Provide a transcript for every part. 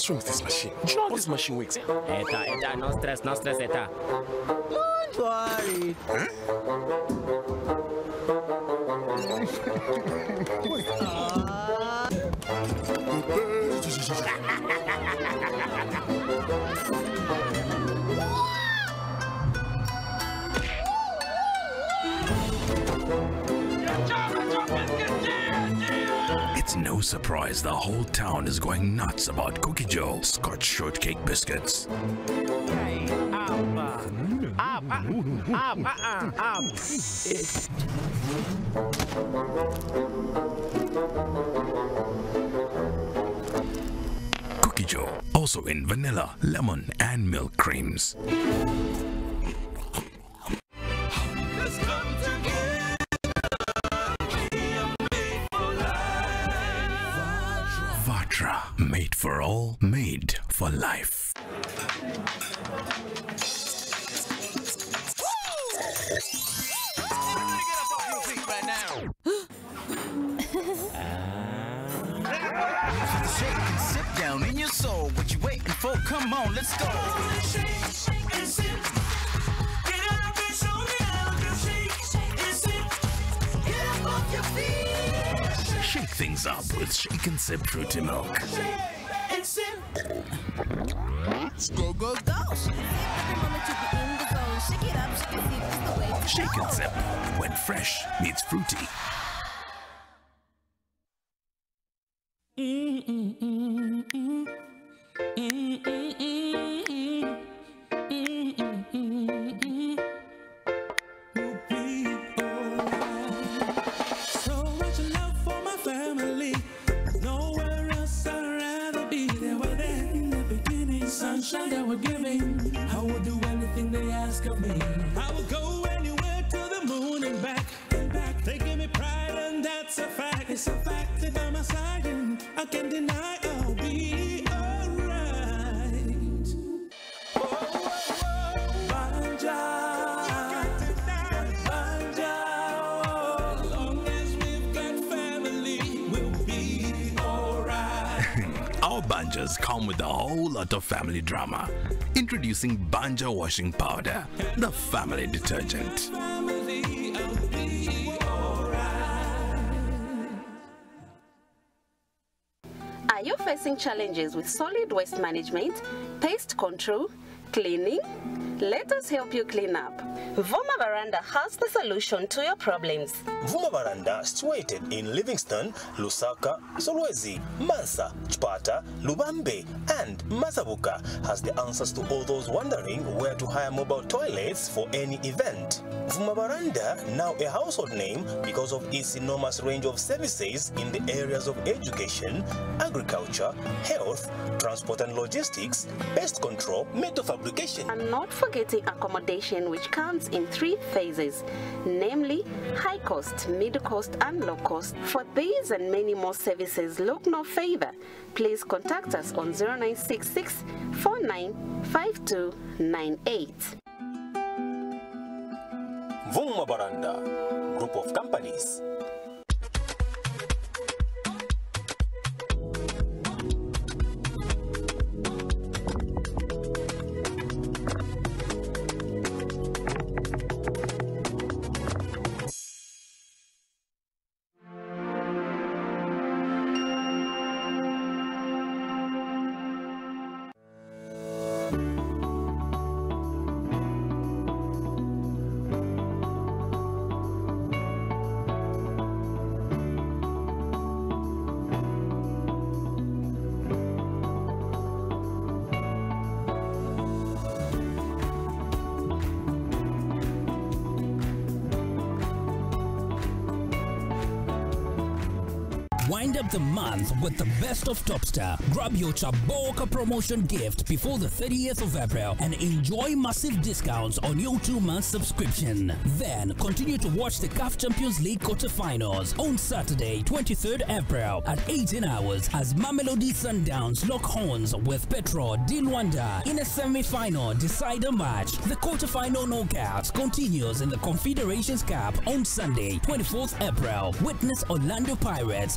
What's wrong with this machine? Do you know how this machine works? Eta, no stress, Eta. Don't worry. It's no surprise the whole town is going nuts about Cookie Joe Scotch shortcake biscuits. Cookie Joe, also in vanilla, lemon, and milk creams. Vatra, made for all, made for life. Shake and sip down in your soul. What you waiting for? Come on, let's go. Shake and sip. Get up and show me how to shake and sip. Get up off your feet. Shake things up with Shake and Sip Fruity Milk. Shake and sip. Go, go, go. Shake and Sip, when fresh meets fruity. That we're giving, I will do anything they ask of me. I will go anywhere to the moon and back, They give me pride and that's a fact. It's a fact that by my side and I can't deny I'll be alright. Banja, as long as we've got family, we'll be alright. Our banjas come with a whole lot of family drama. Introducing Banja Washing Powder, the family detergent. Are you facing challenges with solid waste management, pest control, cleaning? Let us help you clean up. Vuma Veranda has the solution to your problems. Vuma Veranda, situated in Livingston, Lusaka, Solwezi, Mansa, Chpata, Lubambe, and Mazabuka, has the answers to all those wondering where to hire mobile toilets for any event. Vuma Veranda, now a household name because of its enormous range of services in the areas of education, agriculture, health, transport and logistics, pest control, metal fabrication. And not forgetting accommodation, which comes in 3 phases, namely high cost, middle cost and low cost. For these and many more services, look no further. Please contact us on 0966 495298. Vuma Veranda, group of companies. Wind up the month with the best of Topstar. Grab your Chaboka promotion gift before the 30th of April and enjoy massive discounts on your 2-month subscription. Then continue to watch the CAF Champions League quarterfinals on Saturday, 23rd April at 18 hours as Mamelodi Sundowns lock horns with Petro di Luanda in a semi-final decider match. The quarterfinal knockouts continues in the Confederations Cup on Sunday, 24th April. Witness Orlando Pirates versus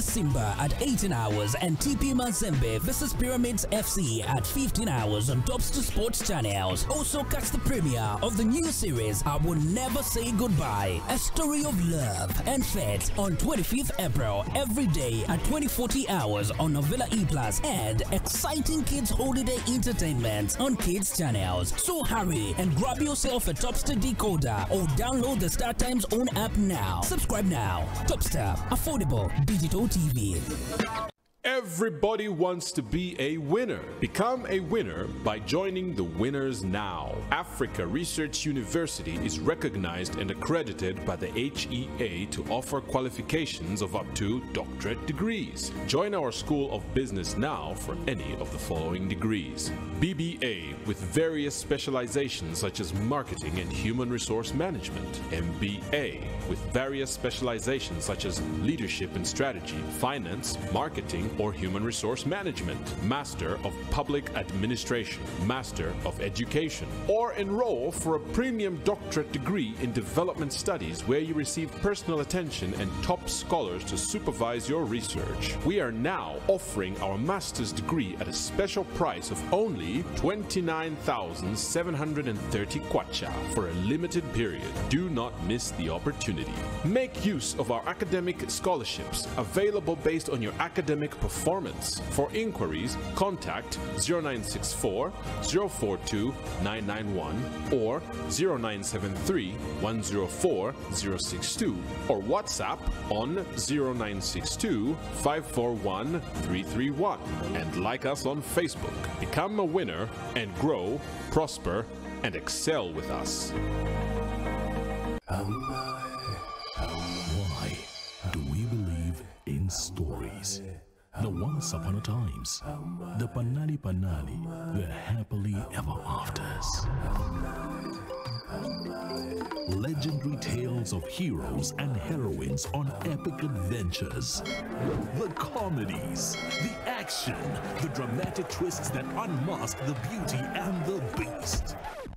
Simba at 18 hours and TP Mazembe versus Pyramids FC at 15 hours on Topster Sports channels. Also catch the premiere of the new series I Will Never Say Goodbye, a story of love and faith on 25th April every day at 2040 hours on Novella E+, and exciting kids holiday entertainment on kids channels. So hurry and grab yourself a Topster decoder or download the Star Times own app now. Subscribe now. Topster, affordable digital TV. Everybody wants to be a winner. Become a winner by joining the Winners Now. Africa Research University is recognized and accredited by the HEA to offer qualifications of up to doctorate degrees. Join our School of Business now for any of the following degrees: BBA with various specializations such as marketing and human resource management, MBA with various specializations such as leadership and strategy, finance, marketing, or human resource management, Master of Public Administration, Master of Education, or enroll for a premium doctorate degree in development studies where you receive personal attention and top scholars to supervise your research. We are now offering our master's degree at a special price of only 29,730 kwacha for a limited period. Do not miss the opportunity. Make use of our academic scholarships available based on your academic performance. For inquiries, contact 0964 042 991 or 0973 104 062 or WhatsApp on 0962 541 331 and like us on Facebook. Become a winner and grow, prosper, and excel with us. Why do we believe in stories? The once upon a times, the Panali Panali, the happily ever afters. Legendary tales of heroes and heroines on epic adventures. The comedies, the action, the dramatic twists that unmask the beauty and the beast.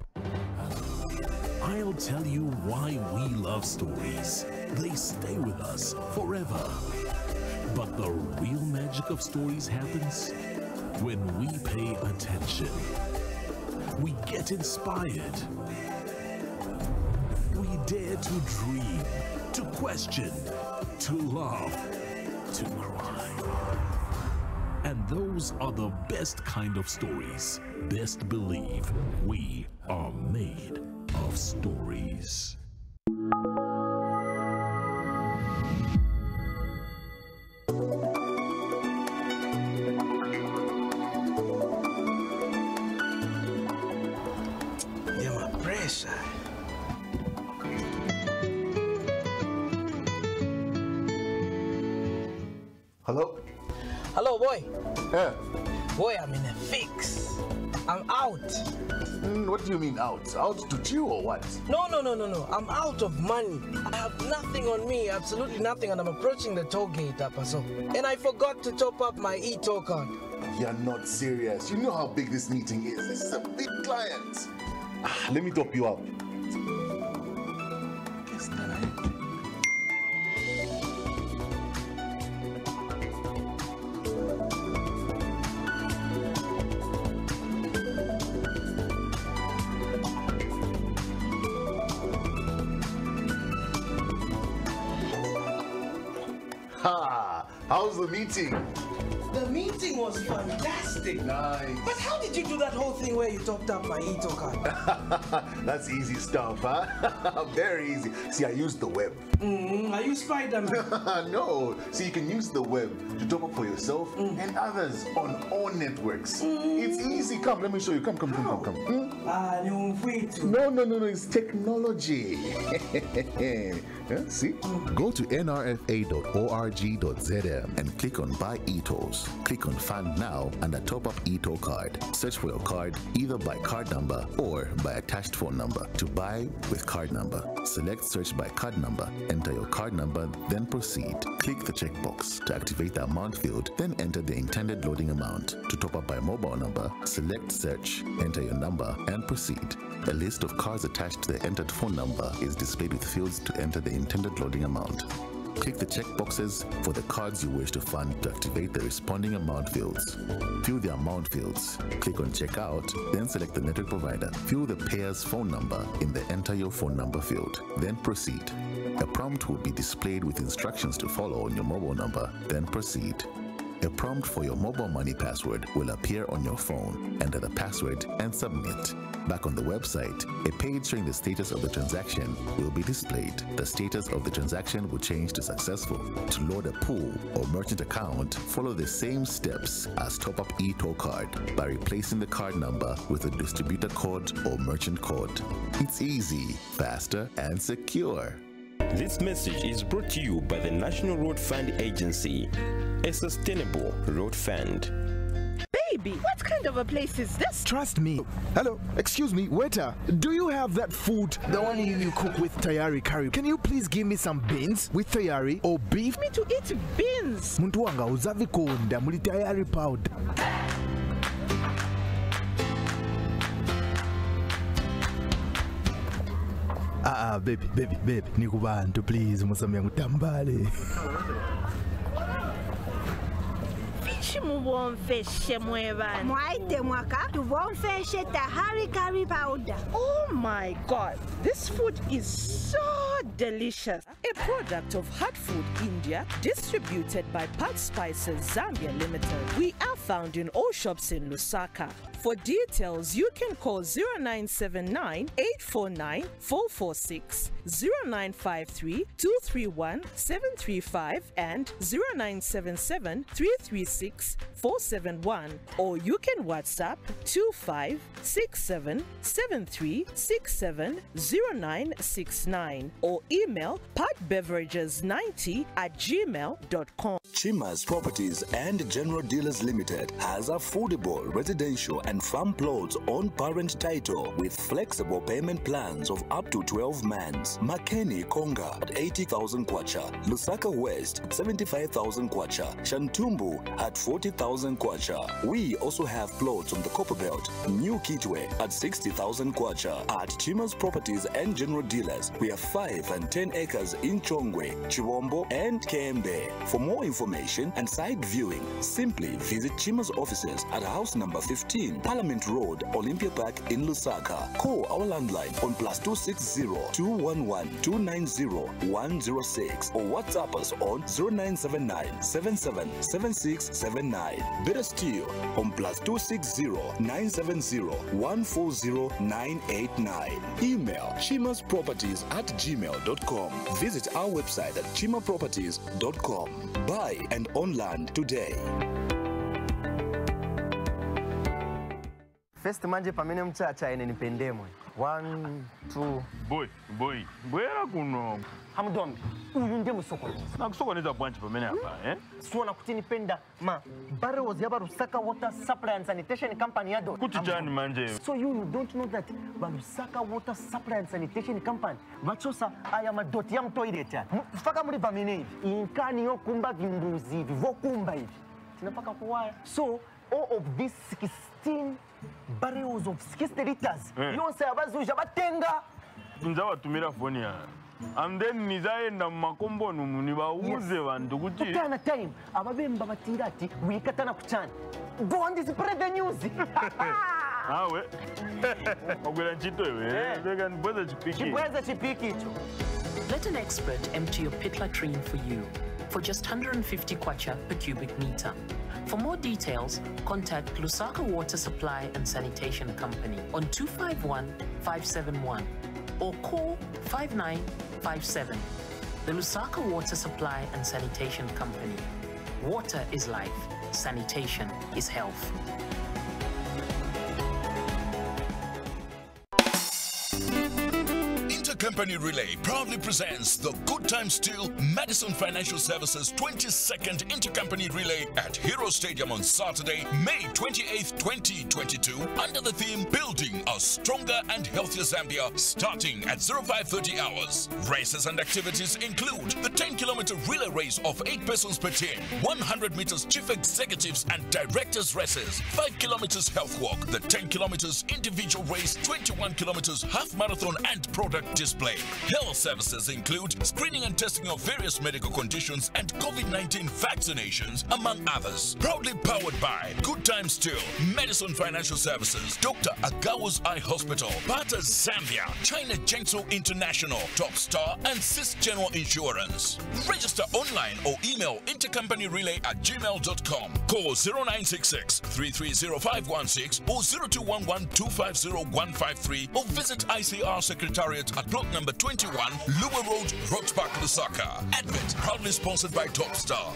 I'll tell you why we love stories. They stay with us forever. But the real magic of stories happens when we pay attention. We get inspired. We dare to dream, to question, to laugh, to cry. And those are the best kind of stories. Best believe we are made of stories. Hello? Hello, boy. Yeah. Boy, I'm in a fix. I'm out. What do you mean out? Out to chill or what? No. I'm out of money. I have nothing on me, absolutely nothing, and I'm approaching the toll gate, Apaso. And I forgot to top up my e-toll card. You're not serious. You know how big this meeting is. This is a big client. Let me top you up. Ha! How's the meeting? The meeting was fantastic. Nice. But how did you do that whole thing where you topped up my e-toll card? That's easy stuff, huh? Very easy. See, I used the web. Are you Spider-Man? No. See, you can use the web to top up for yourself and others on all networks. It's easy. Come, let me show you. Come. No. It's technology. Yeah, see? Go to nrfa.org.zm and click on Buy e-tolls. Click on Fund Now and a Top Up e-toll card. Search for your card either by card number or by attached phone number. To buy with card number, select Search by card number, enter your card number, then proceed. Click the checkbox to activate the amount field, then enter the intended loading amount. To top up by mobile number, select Search, enter your number, and proceed. A list of cards attached to the entered phone number is displayed with fields to enter the intended loading amount. Click the check boxes for the cards you wish to fund to activate the responding amount fields. Fill the amount fields. Click on checkout, then select the network provider. Fill the payer's phone number in the enter your phone number field. Then proceed. A prompt will be displayed with instructions to follow on your mobile number. Then proceed. A prompt for your mobile money password will appear on your phone. Enter the password and submit. Back on the website, a page showing the status of the transaction will be displayed. The status of the transaction will change to successful. To load a pool or merchant account, follow the same steps as Top-Up eToll card by replacing the card number with a distributor code or merchant code. It's easy, faster, and secure. This message is brought to you by the National Road Fund Agency, a sustainable road fund. Baby, what kind of a place is this? Trust me. Hello, excuse me, waiter. Do you have that food, the one you cook with tayari curry? Can you please give me some beans with tayari or beef? Me to eat beans. Muntu wanga uzavikonda muli tayari powder. Baby, nikubantu please, musami yangu tambale. Mubomfeshe mwebana. Mwaite mwaka tubomfeshe tahari curry powder. Oh my god, this food is so delicious. A product of Hut Food India, distributed by Pat Spices Zambia Limited. We are found in all shops in Lusaka. For details, you can call 0979 849 446, 0953 231 735, and 0977 336 471, or you can WhatsApp 256773670969 or email patbeverages90@gmail.com. Chima's Properties and General Dealers Limited has affordable residential and farm plots on parent title with flexible payment plans of up to 12 months. Makeni Konga at 80,000 kwacha, Lusaka West 75,000 kwacha, Shantumbu at 40,000 kwacha. We also have plots on the Copperbelt, New Kitwe at 60,000 kwacha. At Chima's Properties and General Dealers, we have 5 and 10 acres in Chongwe, Chiwombo, and Kembe. For more information and site viewing, simply visit Chima's offices at house number 15, Parliament Road, Olympia Park in Lusaka. Call our landline on +260 211 290 106 or WhatsApp us on 0979 777679. Better still, on +260 970 140 989. Email chimasproperties@gmail.com. Visit our website at chimaproperties.com. Buy and on land today. First manje pamene mchacha ine nipendemwe. 1 2 boy bwera kuno hamdombi uyu ndiye musokoneza nakusokoneza bwanji pamene apa siona kuti nipenda ma barrels yaba Lusaka Water Supply and Sanitation Company yado kuti chani manje. So you don't know that Lusaka Water Supply and Sanitation Company vachosa aya madoti ya mtoilet ya faka muri pamene hivi inkani yokumba vimbuzi vokumba hivi tinapaka kuwaya. So all of these 16 barrels of 60 liters yonse abazuja batenga nzawa tumira phone ya and then nizaenda mumakombono munibauze bantu kuti kutana time ababemba batirati wikatana kuchana go and spread the news. Awe ogwera ntchito iwe beka nibweza chipiki icho. Let an expert empty your pit latrine for you for just 150 kwacha per cubic meter. For more details, contact Lusaka Water Supply and Sanitation Company on 251-571 or call 5957. The Lusaka Water Supply and Sanitation Company. Water is life. Sanitation is health. Company Relay proudly presents the Good Time Steel Madison Financial Services 22nd Intercompany Relay at Hero Stadium on Saturday, May 28th, 2022, under the theme Building a Stronger and Healthier Zambia, starting at 0530 hours. Races and activities include the 10-kilometer relay race of 8 persons per team, 100 meters chief executives and directors races, 5 kilometers health walk, the 10 kilometers individual race, 21 kilometers half marathon and product display. display. Health services include screening and testing of various medical conditions and COVID-19 vaccinations, among others. Proudly powered by Good Times Still, Madison Financial Services, Dr. Agawa's Eye Hospital, Bata Zambia, China Jiangsu International, Top Star, and Cis General Insurance. Register online or email intercompany@gmail.com. Call 0966 330516 or 0211-250-153 or visit ICR Secretariat at block number 21, Lua Road, Rock Park, Lusaka. Advert proudly sponsored by Top Star.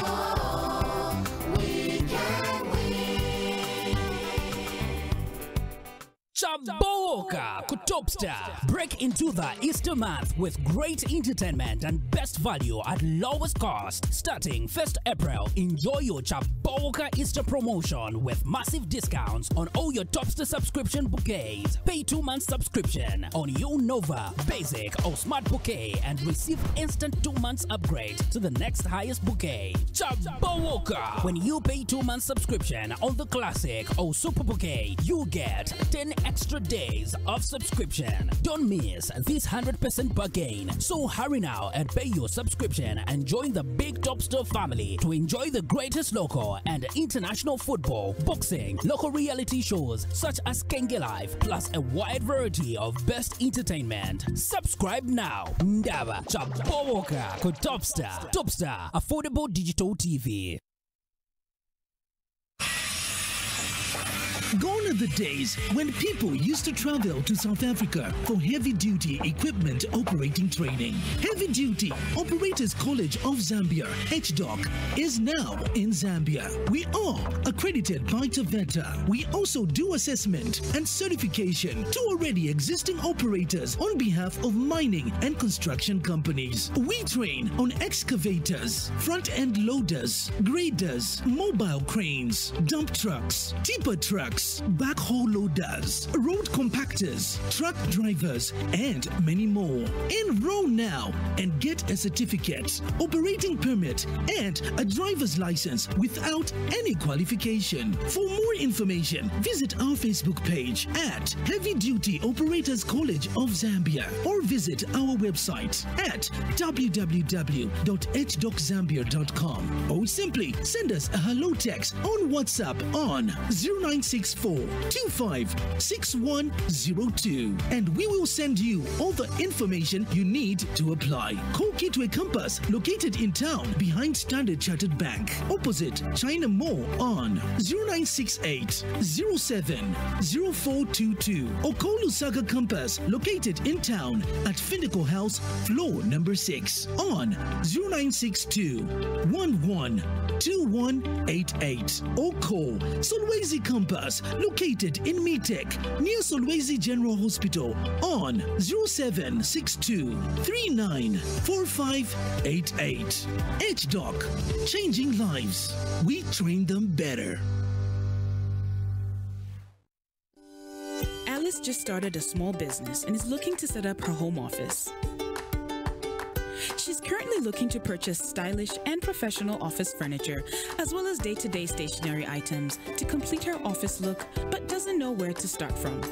Chaboka Kutopstar. Break into the Easter month with great entertainment and best value at lowest cost. Starting 1st April, enjoy your Chaboka Easter promotion with massive discounts on all your Topstar subscription bouquets. Pay 2 months subscription on your Nova, Basic or Smart Bouquet and receive instant 2 months upgrade to the next highest bouquet. Chaboka. When you pay 2 months subscription on the Classic or Super Bouquet, you get 10 extra days of subscription. Don't miss this 100% bargain. So hurry now and pay your subscription and join the big Topstar family to enjoy the greatest local and international football, boxing, local reality shows such as Kenge Live, plus a wide variety of best entertainment. Subscribe now. Ndaba Chaboka ko Topstar. Topstar, affordable digital TV. Gone are the days when people used to travel to South Africa for heavy-duty equipment operating training. Heavy-duty Operators College of Zambia, HDOC, is now in Zambia. We are accredited by Taveta. We also do assessment and certification to already existing operators on behalf of mining and construction companies. We train on excavators, front-end loaders, graders, mobile cranes, dump trucks, tipper trucks, backhoe loaders, road compactors, truck drivers, and many more. Enroll now and get a certificate, operating permit, and a driver's license without any qualification. For more information, visit our Facebook page at Heavy Duty Operators College of Zambia or visit our website at www.hdoczambia.com or simply send us a hello text on WhatsApp on 0964 256102 and we will send you all the information you need to apply. Call Kitwe Campus, located in town behind Standard Chartered Bank, opposite China Mall on 0968 07 0422 or call Lusaka Campus, located in town at Findico House, floor number 6 on 0962 11 2188 or call Solwezi Campus, located in Metek, near Solwezi General Hospital on 0762 394588. HDOC, changing lives. We train them better. Alice just started a small business and is looking to set up her home office. She's currently looking to purchase stylish and professional office furniture, as well as day-to-day stationery items to complete her office look, but doesn't know where to start from.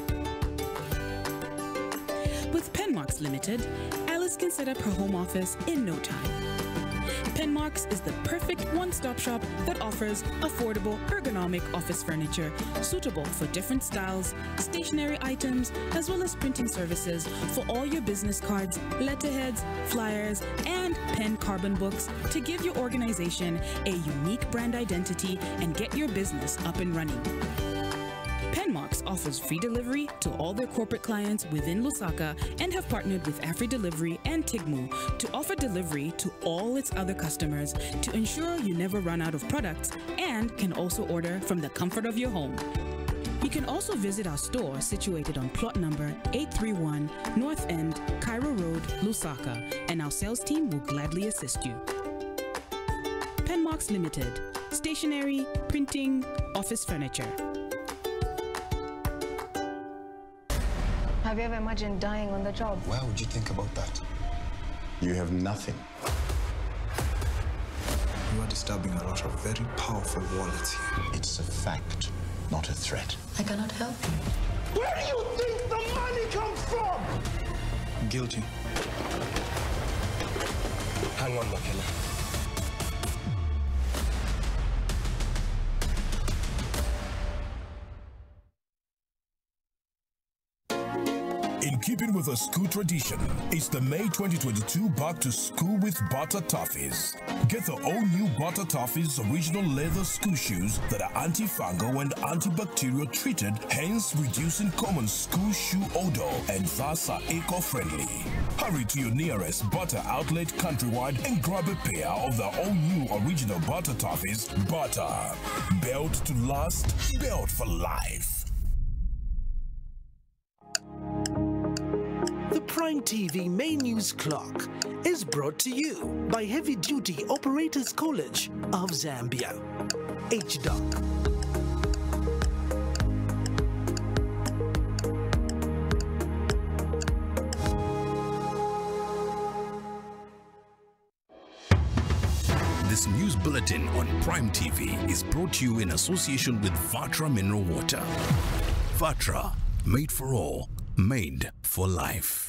With Penmarks Limited, Alice can set up her home office in no time. Penmarks is the perfect one-stop shop that offers affordable, ergonomic office furniture suitable for different styles, stationery items, as well as printing services for all your business cards, letterheads, flyers, and pen carbon books to give your organization a unique brand identity and get your business up and running. Penmarks offers free delivery to all their corporate clients within Lusaka and have partnered with AfriDelivery and Tigmu to offer delivery to all its other customers to ensure you never run out of products and can also order from the comfort of your home. You can also visit our store situated on plot number 831 North End, Cairo Road, Lusaka, and our sales team will gladly assist you. Penmarks Limited, stationery, printing, office furniture. Have you ever imagined dying on the job? Why would you think about that? You have nothing. You are disturbing a lot of very powerful wallets here. It's a fact, not a threat. I cannot help you. Where do you think the money comes from? guilty. Hang on, McKenna. In keeping with a school tradition, it's the May 2022 Back to School with Butter Toffees. Get the all-new Butter Toffees original leather school shoes that are antifungal and antibacterial treated, hence reducing common school shoe odor and thus are eco-friendly. Hurry to your nearest Butter outlet countrywide and grab a pair of the all-new original Butter Toffees. Butter. Built to last, built for life. The Prime TV Main News Clock is brought to you by Heavy Duty Operators College of Zambia, HDOC. This news bulletin on Prime TV is brought to you in association with Vatra Mineral Water. Vatra, made for all, made for life.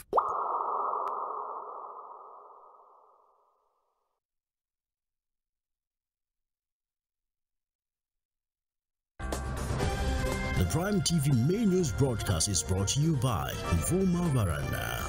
The Prime TV main news broadcast is brought to you by Informa Veranda.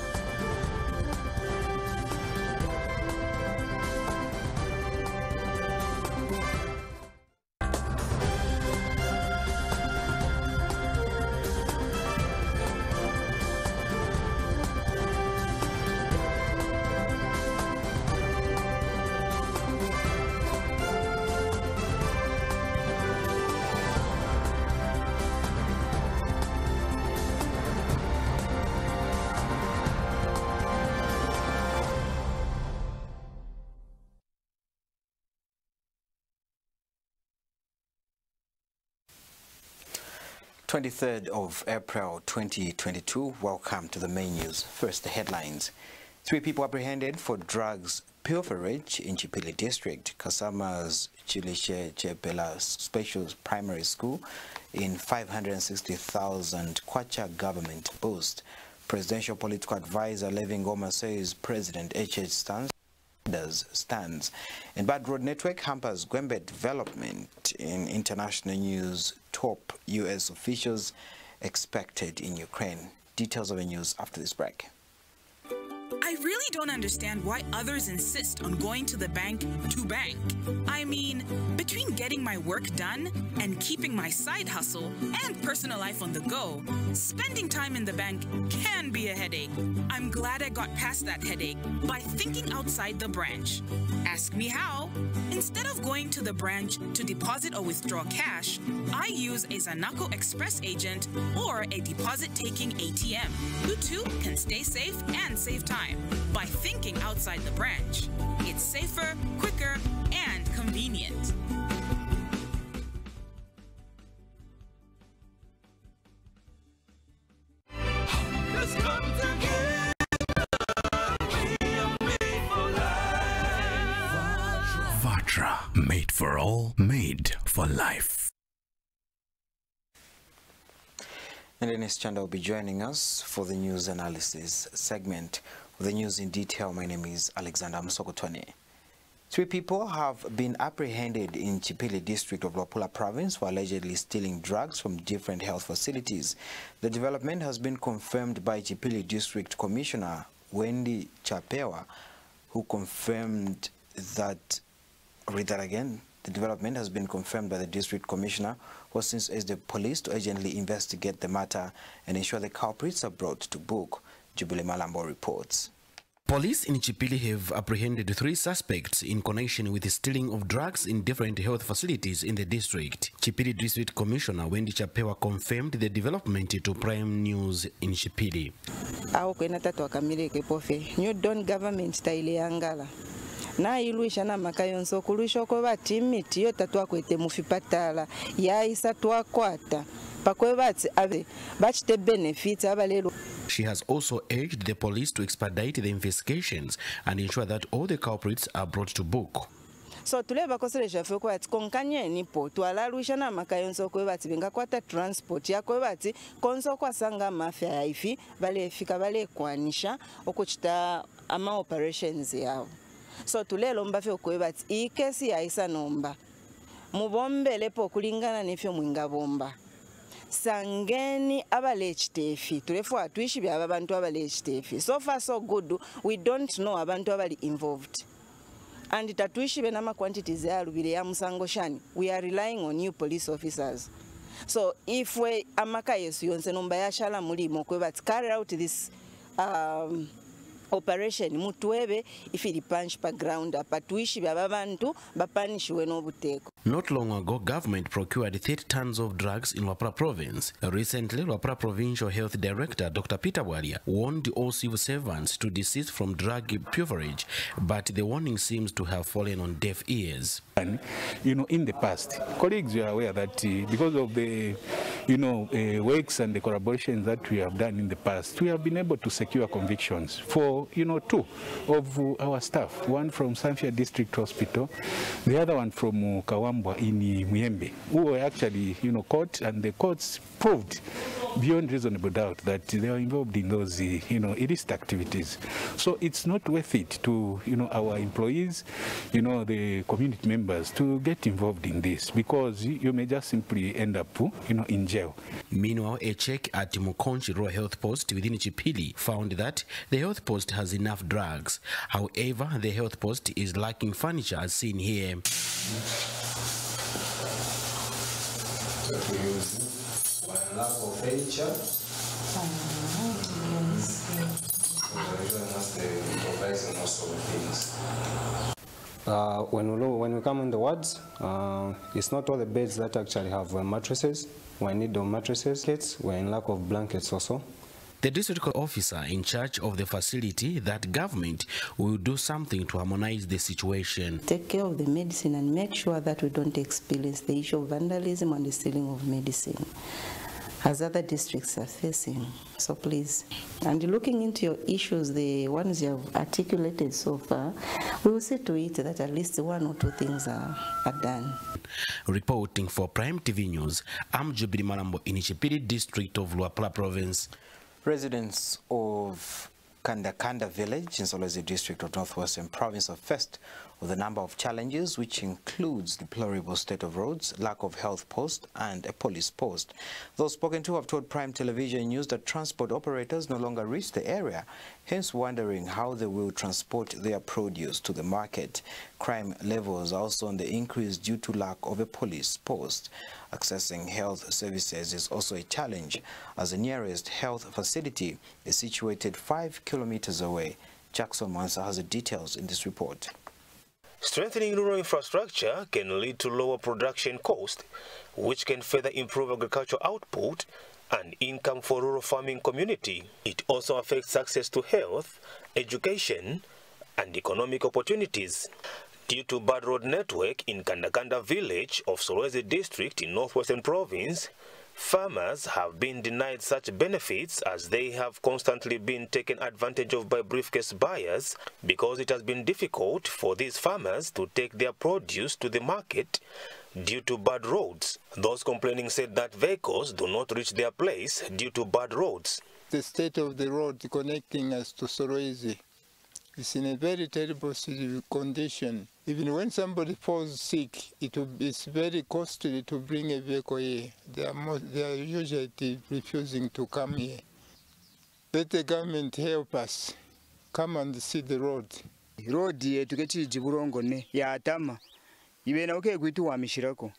April 23rd, 2022. Welcome to the main news. First, the headlines. 3 people apprehended for drugs pilferage in Chipili District, Kasama's Chilishe Chepela Special Primary School in 560,000 Kwacha government boost. Presidential political advisor Levin Goma says President H.H. stands. And Bad Road Network hampers Gwembe development. In international news, top U.S. officials expected in Ukraine. Details of the news after this break. I really don't understand why others insist on going to the bank to bank. I mean, between getting my work done and keeping my side hustle and personal life on the go, spending time in the bank can be a headache. I'm glad I got past that headache by thinking outside the branch. Ask me how. Instead of going to the branch to deposit or withdraw cash, I use a Zanaco Express agent or a deposit-taking ATM. You too can stay safe and save time by thinking outside the branch. It's safer, quicker, and convenient. Vatra, made for all, made for life. And Dennis Chanda will be joining us for the news analysis segment. With the news in detail, my name is Alexander Msokotwane. 3 people have been apprehended in Chipili district of Luapula province for allegedly stealing drugs from different health facilities. The development has been confirmed by Chipili district commissioner Wendy Chapewa, who confirmed that, I'll read that again. The development has been confirmed by the district commissioner, who since urged the police to urgently investigate the matter and ensure the culprits are brought to book. Jubilee Malambo reports. Police in Chipili have apprehended 3 suspects in connection with the stealing of drugs in different health facilities in the district. Chipili District Commissioner Wendy Chapewa confirmed the development to Prime News in Chipili. Au kwena tatu wakamilike pofe. New Dawn government style yangala. Na iluisha na makayonso kulusha kwa bati miti yo tatu wakwete mufipatala ya isa tuwakwata. Pakwe bati abe bachite benefits abalelo. She has also urged the police to expedite the investigations and ensure that all the culprits are brought to book. So tuleba koselesha fe kwati konkanye nipo twalalusha na makayonso kwe bati bengakwata transport yakwe bati konso kwasanga mafia yaifi bale fika bale kwanisha okuchita ama operations yao. So tulelo mbafe kwe bati ikesi yaisa nomba mubombele po kulingana nifyo mwinga bomba sangeni abalechitefi tulefu atuishi bya abantu abalechitefi. So far so good, we don't know abantu abali involved. And tatuishi benama quantities ya rubile ya musango shani. We are relying on you police officers. So if we amaka yesu yonse nomba ya shala mulimo kwe but carry out this operation mutuebe ifili punch pa ground apatuishi bya babantu bapanishwe n'obuteko. Not long ago, government procured 30 tons of drugs in Luapula province. Recently, Luapula Provincial Health Director Dr. Peter Bwalia warned all civil servants to desist from drug pilferage, but the warning seems to have fallen on deaf ears. And, in the past, colleagues are aware that because of the, works and the collaborations that we have done in the past, we have been able to secure convictions for, 2 of our staff, one from Sanfia District Hospital, the other one from Kawambwa in Muyembe, who were actually, caught, and the courts proved beyond reasonable doubt that they are involved in those, illicit activities. So it's not worth it to, our employees, the community members to get involved in this, because you may just simply end up, in jail. Meanwhile, a check at Mukonchi Rural Health Post within Chipili found that the health post has enough drugs. However, the health post is lacking furniture as seen here. Lack of furniture. When we come on the wards, it's not all the beds that actually have mattresses. We need the mattresses. We're in lack of blankets also. The district officer in charge of the facility that government will do something to harmonize the situation. Take care of the medicine and make sure that we don't experience the issue of vandalism and the stealing of medicine, as other districts are facing. So please, and looking into your issues, the ones you have articulated so far, we will see to it that at least 1 or 2 things are done. Reporting for Prime TV News, I'm Jubili Malambo in Chipili district of Luapula province. Residents of Kandakanda village in Solwezi district of Northwestern province are faced with a number of challenges, which includes deplorable state of roads, lack of health post and a police post. Those spoken to have told Prime Television News that transport operators no longer reach the area, hence wondering how they will transport their produce to the market. Crime levels are also on the increase due to lack of a police post. Accessing health services is also a challenge, as the nearest health facility is situated 5 kilometers away. Jackson Mansa has the details in this report. Strengthening rural infrastructure can lead to lower production cost, which can further improve agricultural output and income for rural farming community. It also affects access to health, education, and economic opportunities. Due to bad road network in Kandakanda village of Solwezi district in Northwestern province, farmers have been denied such benefits as they have constantly been taken advantage of by briefcase buyers because it has been difficult for these farmers to take their produce to the market due to bad roads. Those complaining said that vehicles do not reach their place due to bad roads. The state of the road connecting us to Solwezi is in a very terrible condition. Even when somebody falls sick, it's very costly to bring a vehicle here. They are usually refusing to come here. Let the government help us. Come and see the road. Road ye tuketi jiburongo ne ya atama. Ibena oke kwitu wamishirako.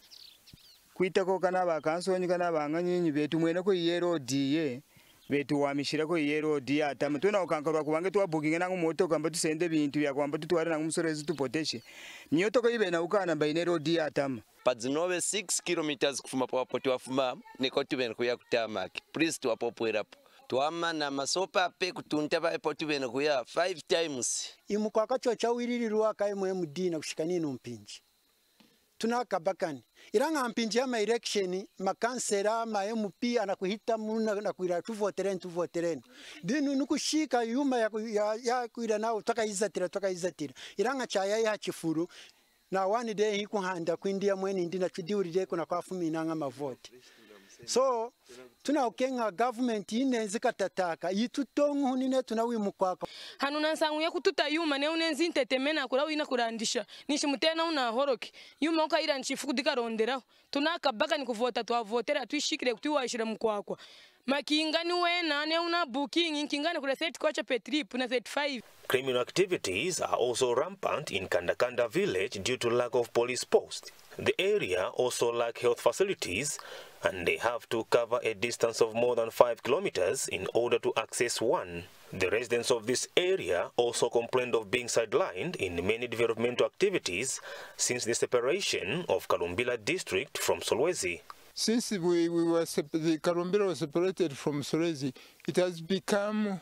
Kwitako kana bakansonyi kana banganyinyi betu mwene ko ye road ye. Betu wamishirako ye road ya atama. Tuna okankarwa kubange tuwa booking nangu moto kamba tusende bintu ya kwamba tutware nangu musorezi tupoteshe. Myoto ko ibena ukana baine road ya atama. Padzinove 6 kilometers kufuma pawapoti wafuma nekoti bene kuya kutamaki. Please tuwapopwerapo. Tuama na masopa pe kutunta ba poti bene kuya 5 times. Imukwaka chocha wirirwa kai MD na kushikanini mpinji. Tunakabakani. Iranga mpinji ama election makansera ma MP anakuhita muna na kuira tuvotereni. Dinu nukushika yuma ya kuira nao toka izatira. Iranga chaya ya chifuru. na one day hikuhanda kwindia mweni ndina chidiurire kuna kwafuminanga mavote so tuna ukenga government ine zikatataka itutongu hunine tunawimukwaka hanuna nsangu ya kututa yuma ne unenzi ntetemena kula wina kurandisha nishimutena una horoki yuma okaira nchifu kudika rondera tunakabaka nikuvota twavotera tuishikire kutiwashira mkwakwa makingani wena ne una booking inkingani kula 30 kwacha per trip na 35. Criminal activities are also rampant in Kandakanda village due to lack of police posts. The area also lacks health facilities and they have to cover a distance of more than 5 kilometers in order to access one. The residents of this area also complained of being sidelined in many developmental activities since the separation of Kalumbila district from Solwezi. Since the Kalumbila was separated from Solwezi, it has become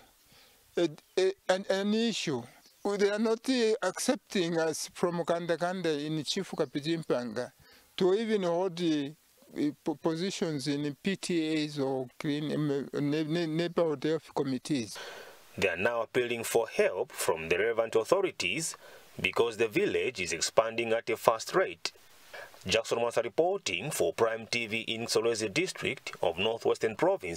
an issue. They are not accepting us from Kandakanda in Chifu Kapitimpanga to even hold positions in PTAs or neighborhood health committees. They are now appealing for help from the relevant authorities because the village is expanding at a fast rate. Jackson Mwansa reporting for Prime TV in Solwezi district of Northwestern Province.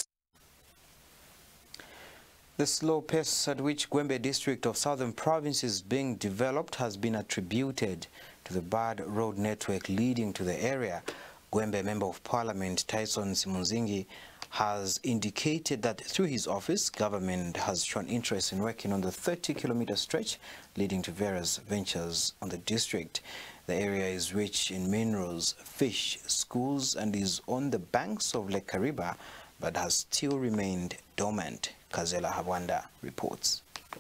The slow pace at which Gwembe district of Southern Province is being developed has been attributed to the bad road network leading to the area. Gwembe Member of Parliament Tyson Simunzingi has indicated that through his office, government has shown interest in working on the 30-kilometer stretch leading to various ventures on the district. The area is rich in minerals, fish, schools, and is on the banks of Lake Kariba, but has still remained dormant. Kazela Habwanda reports.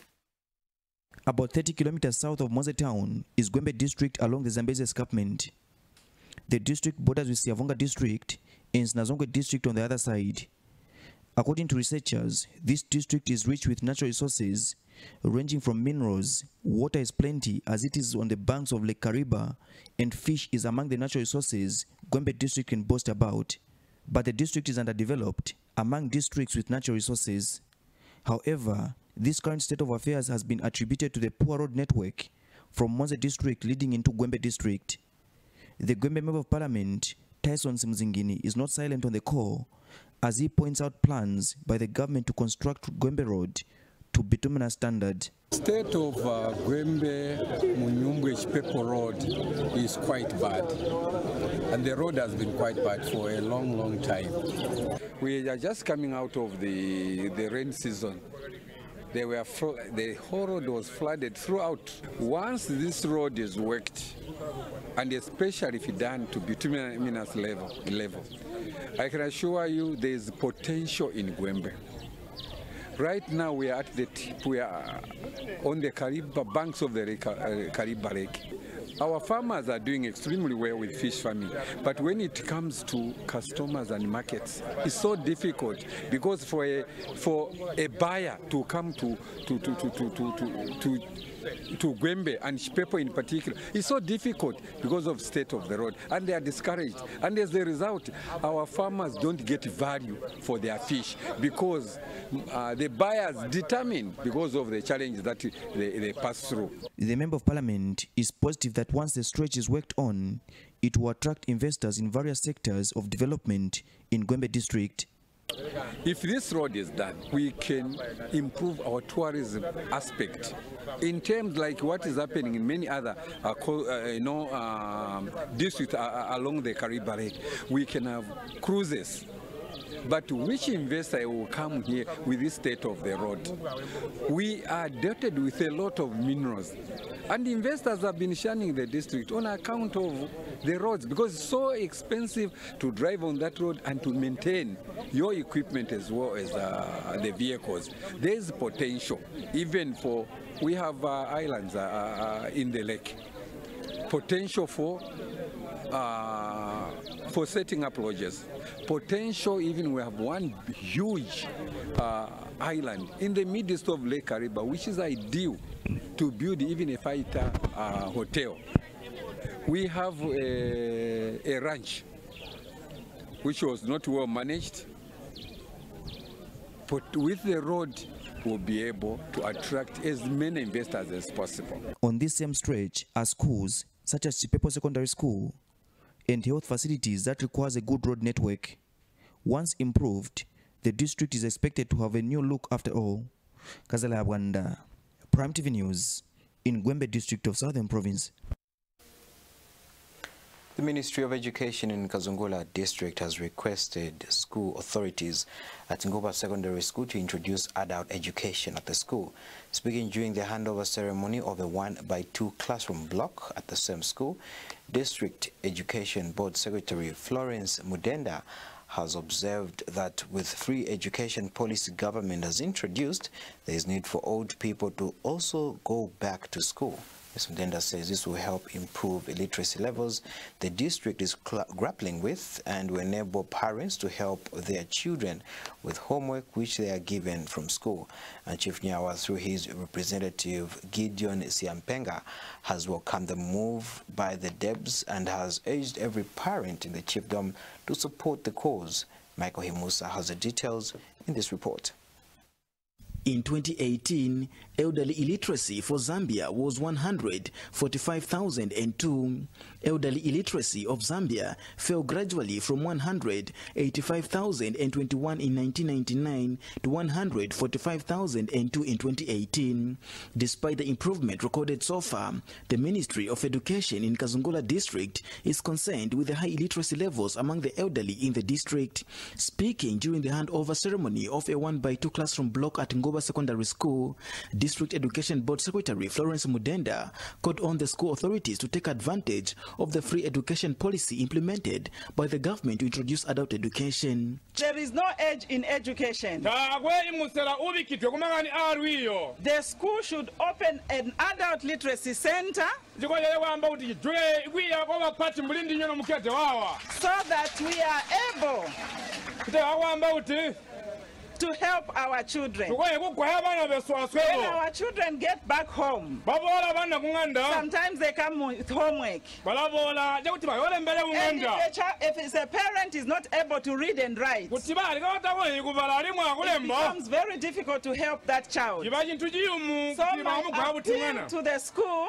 About 30 kilometers south of Moze town is Gwembe district along the Zambezi escarpment. The district borders with Siavonga district and Snazongwe district on the other side. According to researchers, this district is rich with natural resources ranging from minerals. Water is plenty as it is on the banks of Lake Kariba, and fish is among the natural resources Gwembe district can boast about. But the district is underdeveloped among districts with natural resources. However, this current state of affairs has been attributed to the poor road network from Moze district leading into Gwembe district. The Gwembe Member of Parliament, Tyson Simzingini, is not silent on the call as he points out plans by the government to construct Gwembe Road to bituminous standard. State of Gwembe Munyumbwe Chipepo Road is quite bad, and the road has been quite bad for a long time. We are just coming out of the rain season. The whole road was flooded throughout. Once this road is worked, and especially if done to bituminous level, I can assure you there is potential in Gwembe. Right now we are at the tip, we are on the Kariba banks of the Kariba Lake. Our farmers are doing extremely well with fish farming, but when it comes to customers and markets, it's so difficult because for a buyer to come to Gwembe and Chipepo in particular, it's so difficult because of state of the road, and they are discouraged. And as a result, our farmers don't get value for their fish because the buyers determine because of the challenge that they pass through. The Member of Parliament is positive that once the stretch is worked on, it will attract investors in various sectors of development in Gwembe district. If this road is done, we can improve our tourism aspect in terms like what is happening in many other districts along the Kariba Lake. We can have cruises. But which investor will come here with this state of the road? We are dotted with a lot of minerals, and investors have been shunning the district on account of the roads because it's so expensive to drive on that road and to maintain your equipment as well as the vehicles. There is potential even for, we have islands in the lake, potential for setting up lodges. Potential, even we have one huge island in the midst of Lake Kariba, which is ideal to build even a fighter hotel. We have a ranch which was not well managed, but with the road we'll be able to attract as many investors as possible. On this same stretch are schools, such as Chipepo Secondary School, and health facilities that requires a good road network. Once improved, the district is expected to have a new look after all. Kazala Abwanda, Prime TV News, in Gwembe district of Southern Province. The Ministry of Education in Kazungula district has requested school authorities at Ngoba Secondary School to introduce adult education at the school. Speaking during the handover ceremony of a 1x2 classroom block at the same school, District Education Board Secretary Florence Mudenda has observed that with free education policy government has introduced, there is need for old people to also go back to school. Ms. Mudenda says this will help improve illiteracy levels the district is grappling with and will enable parents to help their children with homework which they are given from school. And Chief Nyawa, through his representative Gideon Siampenga, has welcomed the move by the DEBs and has urged every parent in the chiefdom to support the cause. Michael Himusa has the details in this report. In 2018, elderly illiteracy for Zambia was 145,002. Elderly illiteracy of Zambia fell gradually from 185,021 in 1999 to 145,002 in 2018. Despite the improvement recorded so far, the Ministry of Education in Kazungula district is concerned with the high illiteracy levels among the elderly in the district. Speaking during the handover ceremony of a 1x2 classroom block at Ngoba Secondary School, District Education Board Secretary Florence Mudenda called on the school authorities to take advantage of the free education policy implemented by the government to introduce adult education. There is no age in education. The school should open an adult literacy center so that we are able to help our children. When our children get back home, sometimes they come with homework. And if a parent is not able to read and write, it becomes very difficult to help that child. So my appeal to the school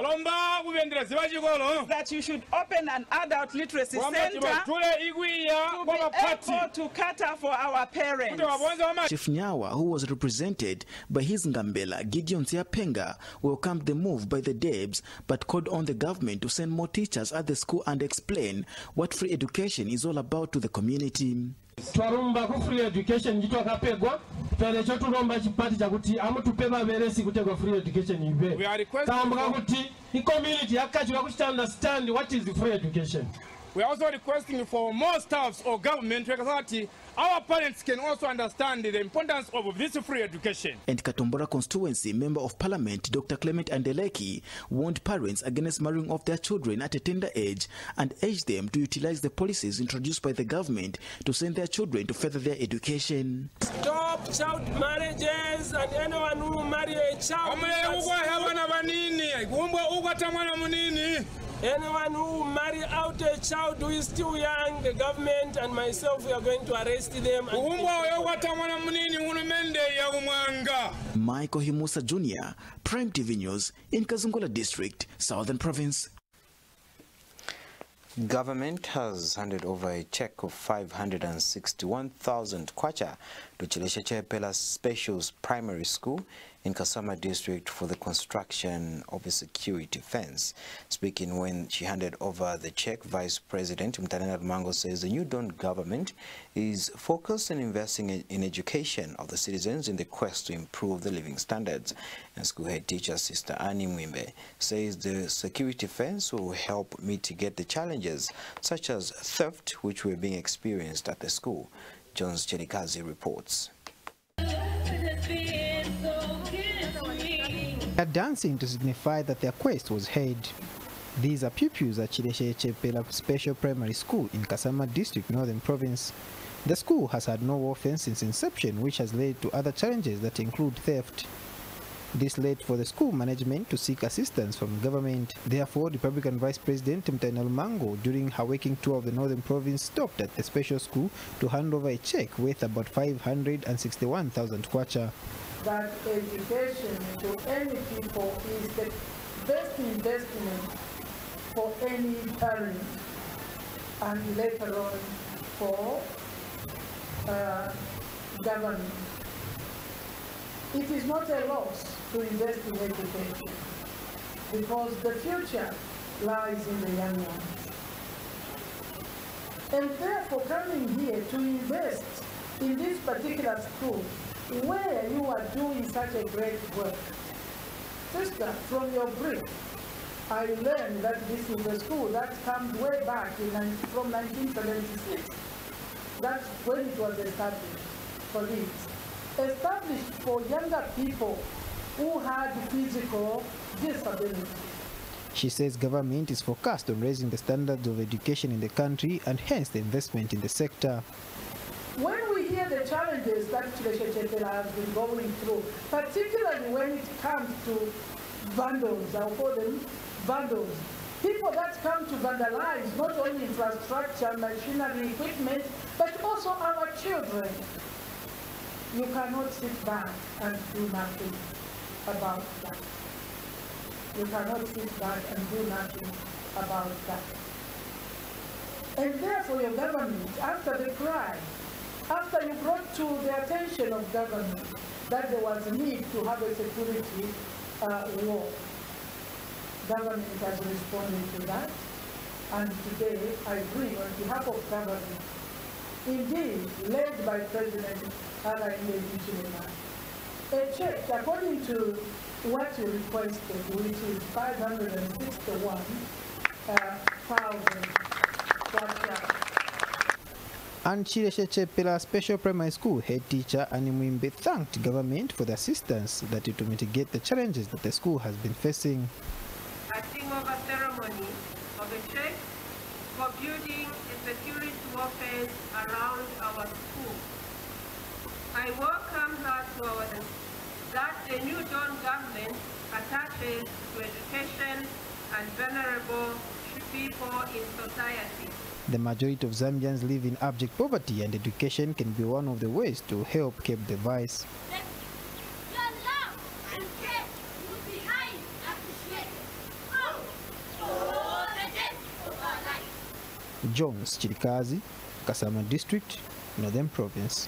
that you should open an adult literacy center to be able to cater for our parents. Chief Nyawa, who was represented by his Ngambela Gideon Siapenga, welcomed the move by the DEBs but called on the government to send more teachers at the school and explain what free education is all about to the community. Twarumba ku free education gitwakapegwa twelecho tulomba chipati chakuti amutupeba beresi kutegwa free education ibe tambwa kuti I community yakachwa kuti understand what is the free education. We are also requesting for more staffs or government that our parents can also understand the importance of this free education. And Katombora constituency member of parliament Dr. Clement Andeleki warned parents against marrying off their children at a tender age and urged them to utilize the policies introduced by the government to send their children to further their education. Stop child marriages and anyone who marry a child. Anyone who marry out a child who is still young, the government and myself, we are going to arrest them. Michael Himusa Jr., Prime TV News in Kazungula District, Southern Province. Government has handed over a check of 561,000 kwacha to Chilesheche Pela Special Primary School in Kasama district for the construction of a security fence. Speaking when she handed over the check, Vice President Mtanena Mango says the new Dawn government is focused on investing in education of the citizens in the quest to improve the living standards. And school head teacher Sister Annie Mwimbe says the security fence will help mitigate the challenges such as theft which were being experienced at the school. Jones Chelikazi reports. They are dancing to signify that their quest was heard. These are pupils at Chilesheche Pela Special Primary School in Kasama District, Northern Province. The school has had no wall fence since inception, which has led to other challenges that include theft. This led for the school management to seek assistance from government. Therefore, Republican Vice President Mtanena Mango, during her working tour of the Northern Province, stopped at the special school to hand over a check worth about 561,000 kwacha. That education to any people is the best investment for any parent and later on for government. It is not a loss to invest in education because the future lies in the young ones. And therefore coming here to invest in this particular school where you are doing such a great work. Sister, from your brief, I learned that this is a school that comes way back from 1976. That's when it was established for this. Established for younger people who had physical disabilities. She says government is focused on raising the standards of education in the country and hence the investment in the sector. When we hear the challenges that Chileshe Chepela has been going through, particularly when it comes to vandals, I'll call them vandals, people that come to vandalize not only infrastructure, machinery, equipment, but also our children, you cannot sit back and do nothing about that. You cannot sit back and do nothing about that. And therefore your government, after the cry, after you brought to the attention of government that there was a need to have a security war, government has responded to that. And today I bring on behalf of government, indeed led by President Hakainde Hichilema, a check according to what you requested, which is 561,000 kwacha. And Chileshe Chepela Special Primary School head teacher Annie Mwimbe thanked government for the assistance that it to mitigate the challenges that the school has been facing. I think of a ceremony of a check for building a security warfare around our school. I welcome her to our that the new Dawn government attaches to education and vulnerable people in society. The majority of Zambians live in abject poverty, and education can be one of the ways to help keep the vice. Jones Chirikazi, Kasama District, Northern Province.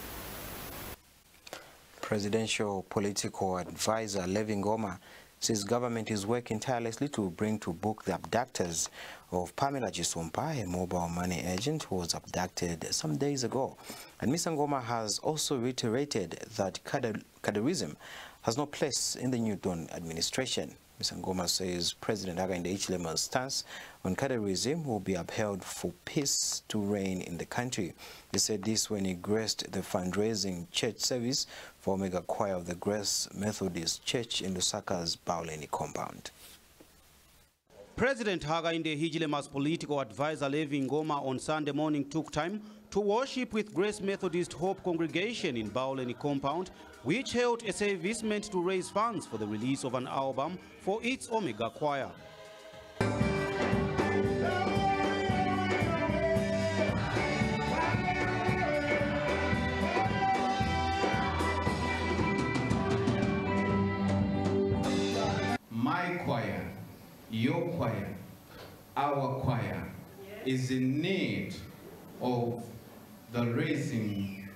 Presidential political advisor Levi Ngoma says government is working tirelessly to bring to book the abductors of Pamela Chisumpa, a mobile money agent who was abducted some days ago. And Mr. Ngoma has also reiterated that cadreism has no place in the New Dawn administration. Mr. Ngoma says President Hakainde Hichilema's stance on cadreism will be upheld for peace to reign in the country. He said this when he graced the fundraising church service for Omega Choir of the Grace Methodist Church in Lusaka's Bauleni compound. President Hakainde Hichilema's political advisor Levi Ngoma on Sunday morning took time to worship with Grace Methodist Hope Congregation in Bauleni compound, which held a service meant to raise funds for the release of an album for its Omega Choir. My choir, your choir, our choir is in need of raising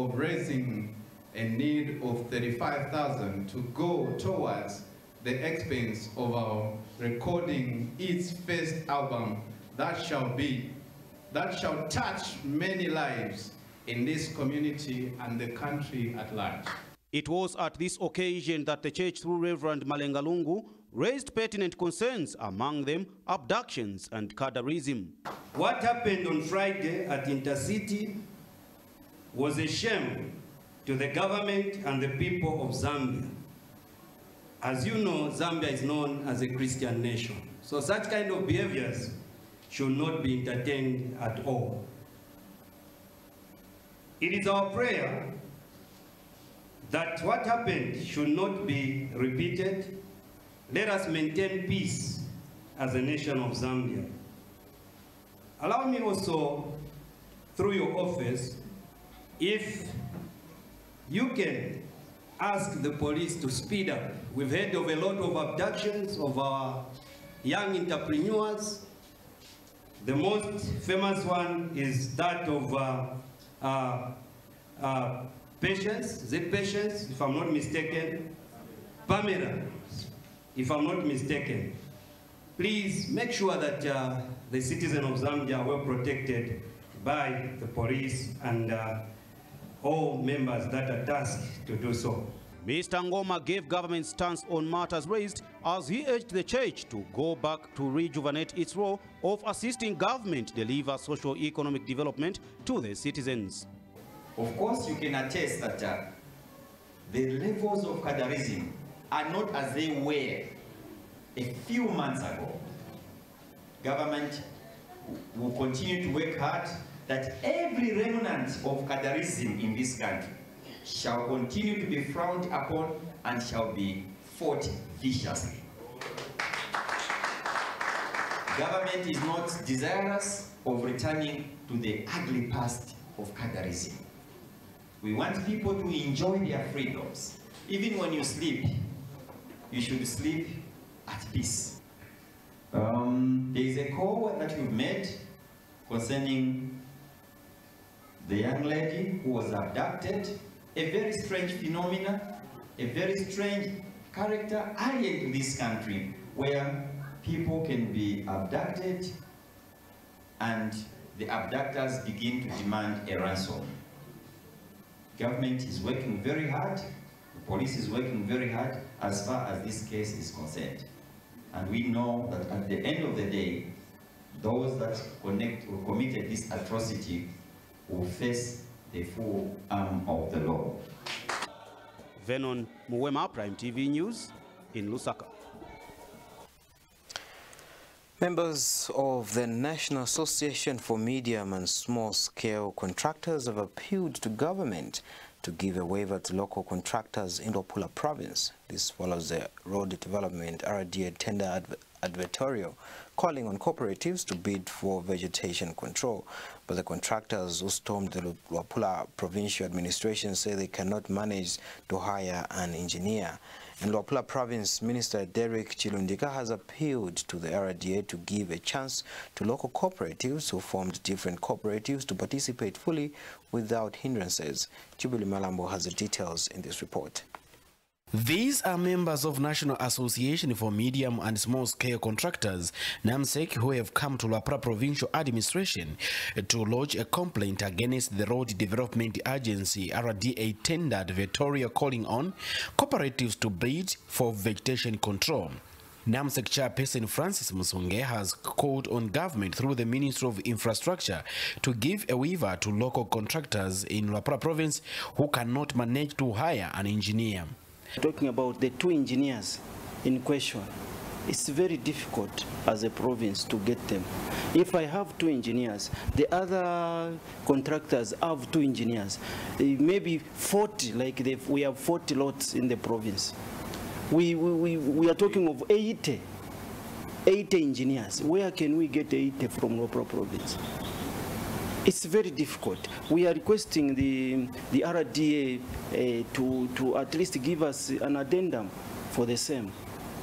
a need of 35,000 to go towards the expense of our recording its first album that shall touch many lives in this community and the country at large. It was at this occasion that the church, through Reverend Malengalungu, raised pertinent concerns, among them abductions and cadreism. What happened on Friday at Intercity was a shame to the government and the people of Zambia. As you know, Zambia is known as a Christian nation. So such kind of behaviors should not be entertained at all. It is our prayer that what happened should not be repeated. Let us maintain peace as a nation of Zambia. Allow me also, through your office, if you can ask the police to speed up. We've heard of a lot of abductions of our young entrepreneurs The most famous one is that of Patience, is it Patience, if I'm not mistaken? Pamela, if I'm not mistaken. Please make sure that the citizens of Zambia are well protected by the police and all members that are tasked to do so. Mr. Ngoma gave government stance on matters raised as he urged the church to go back to rejuvenate its role of assisting government deliver socio-economic development to the citizens. Of course, you can attest that the levels of cadarism are not as they were a few months ago. Government will continue to work hard that every remnant of cadarism in this country shall continue to be frowned upon and shall be fought viciously. Government is not desirous of returning to the ugly past of cadarism. We want people to enjoy their freedoms. Even when you sleep, you should sleep at peace. There is a call that you've made concerning the young lady who was abducted. A very strange phenomenon, a very strange character alien in this country where people can be abducted and the abductors begin to demand a ransom. Government is working very hard, the police is working very hard as far as this case is concerned. And we know that at the end of the day, those that committed this atrocity will face the full arm of the law. Venon Muwema, Prime TV News in Lusaka. Members of the National Association for Medium and Small-Scale Contractors have appealed to government to give a waiver to local contractors in Luapula Province. This follows the road development RDA tender advertorial calling on cooperatives to bid for vegetation control. But the contractors who stormed the Luapula Provincial Administration say they cannot manage to hire an engineer. In Luapula Province, Minister Derek Chilundika has appealed to the RDA to give a chance to local cooperatives who formed different cooperatives to participate fully without hindrances. Jubilee Malambo has the details in this report. These are members of National Association for Medium and Small-Scale Contractors, NAMSEC, who have come to Luapula Provincial Administration to lodge a complaint against the Road Development Agency RDA tender advertorial calling on cooperatives to bid for vegetation control. NAMSEC chairperson Francis Musonge has called on government through the Ministry of Infrastructure to give a waiver to local contractors in Luapula Province who cannot manage to hire an engineer. Talking about the two engineers in question, it's very difficult as a province to get them. If I have two engineers, the other contractors have two engineers, maybe 40, like we have 40 lots in the province. We are talking of 80 engineers. Where can we get 80 from Luapula Province? It's very difficult. We are requesting the RDA to at least give us an addendum for the same,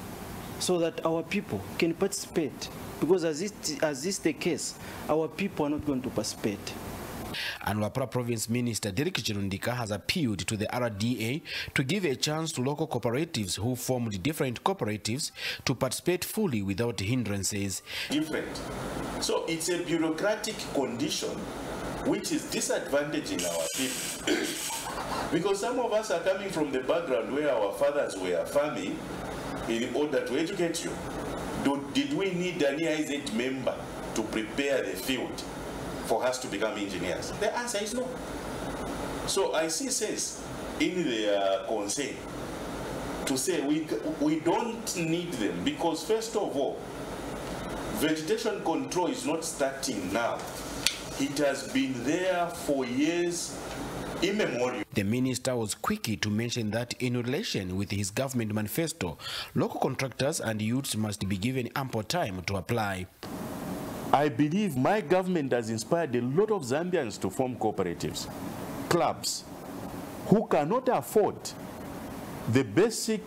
so that our people can participate. Because as is the case, our people are not going to participate. And Luapula Province Minister Derek Chilundika has appealed to the RDA to give a chance to local cooperatives who formed different cooperatives to participate fully without hindrances. Different. So it's a bureaucratic condition which is disadvantaging our people. Because some of us are coming from the background where our fathers were farming in order to educate you. Did we need an EIZ member to prepare the field for us to become engineers? The answer is no. So I see sense in the concern to say we don't need them, because first of all, vegetation control is not starting now. It has been there for years immemorial. The minister was quick to mention that in relation with his government manifesto, local contractors and youths must be given ample time to apply. I believe my government has inspired a lot of Zambians to form cooperatives, clubs, who cannot afford the basic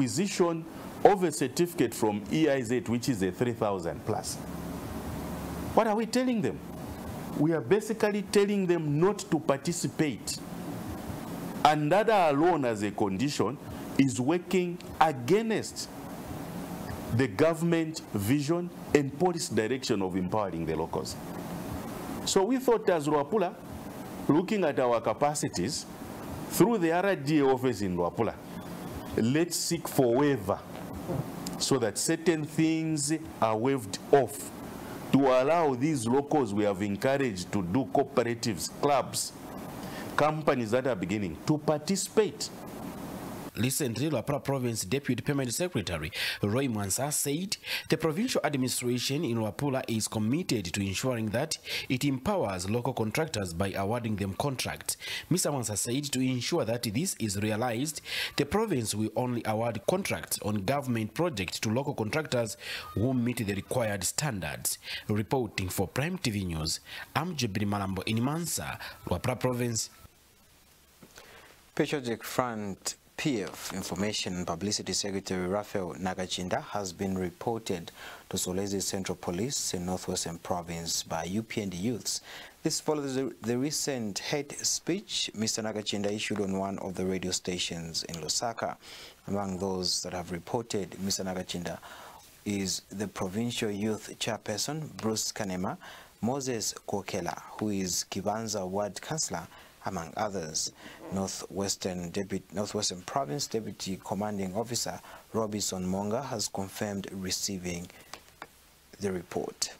acquisition of a certificate from EIZ, which is a 3,000 plus. What are we telling them? We are basically telling them not to participate. And that alone as a condition is working against the government vision and policy direction of empowering the locals. So we thought as Luapula, looking at our capacities, through the RDA office in Luapula, let's seek for waiver so that certain things are waived off to allow these locals we have encouraged to do cooperatives, clubs, companies that are beginning to participate. Recently, Luapula Province Deputy Permanent Secretary Roy Mwansa said the provincial administration in Luapula is committed to ensuring that it empowers local contractors by awarding them contracts. Mr. Mwansa said to ensure that this is realized, the province will only award contracts on government projects to local contractors who meet the required standards. Reporting for Prime TV News, I'm Jebini Malambo in Mansa, Luapula Province. Patriotic Front PF Information and Publicity Secretary Raphael Nakachinda has been reported to Solwezi Central Police in Northwestern Province by UPND youths. This follows the recent hate speech Mr. Nakachinda issued on one of the radio stations in Lusaka. Among those that have reported Mr. Nakachinda is the Provincial Youth Chairperson Bruce Kanema, Moses Kokela, who is Kibanza Ward Councillor, among others. Northwestern Province Deputy Commanding Officer Robinson Monga has confirmed receiving the report.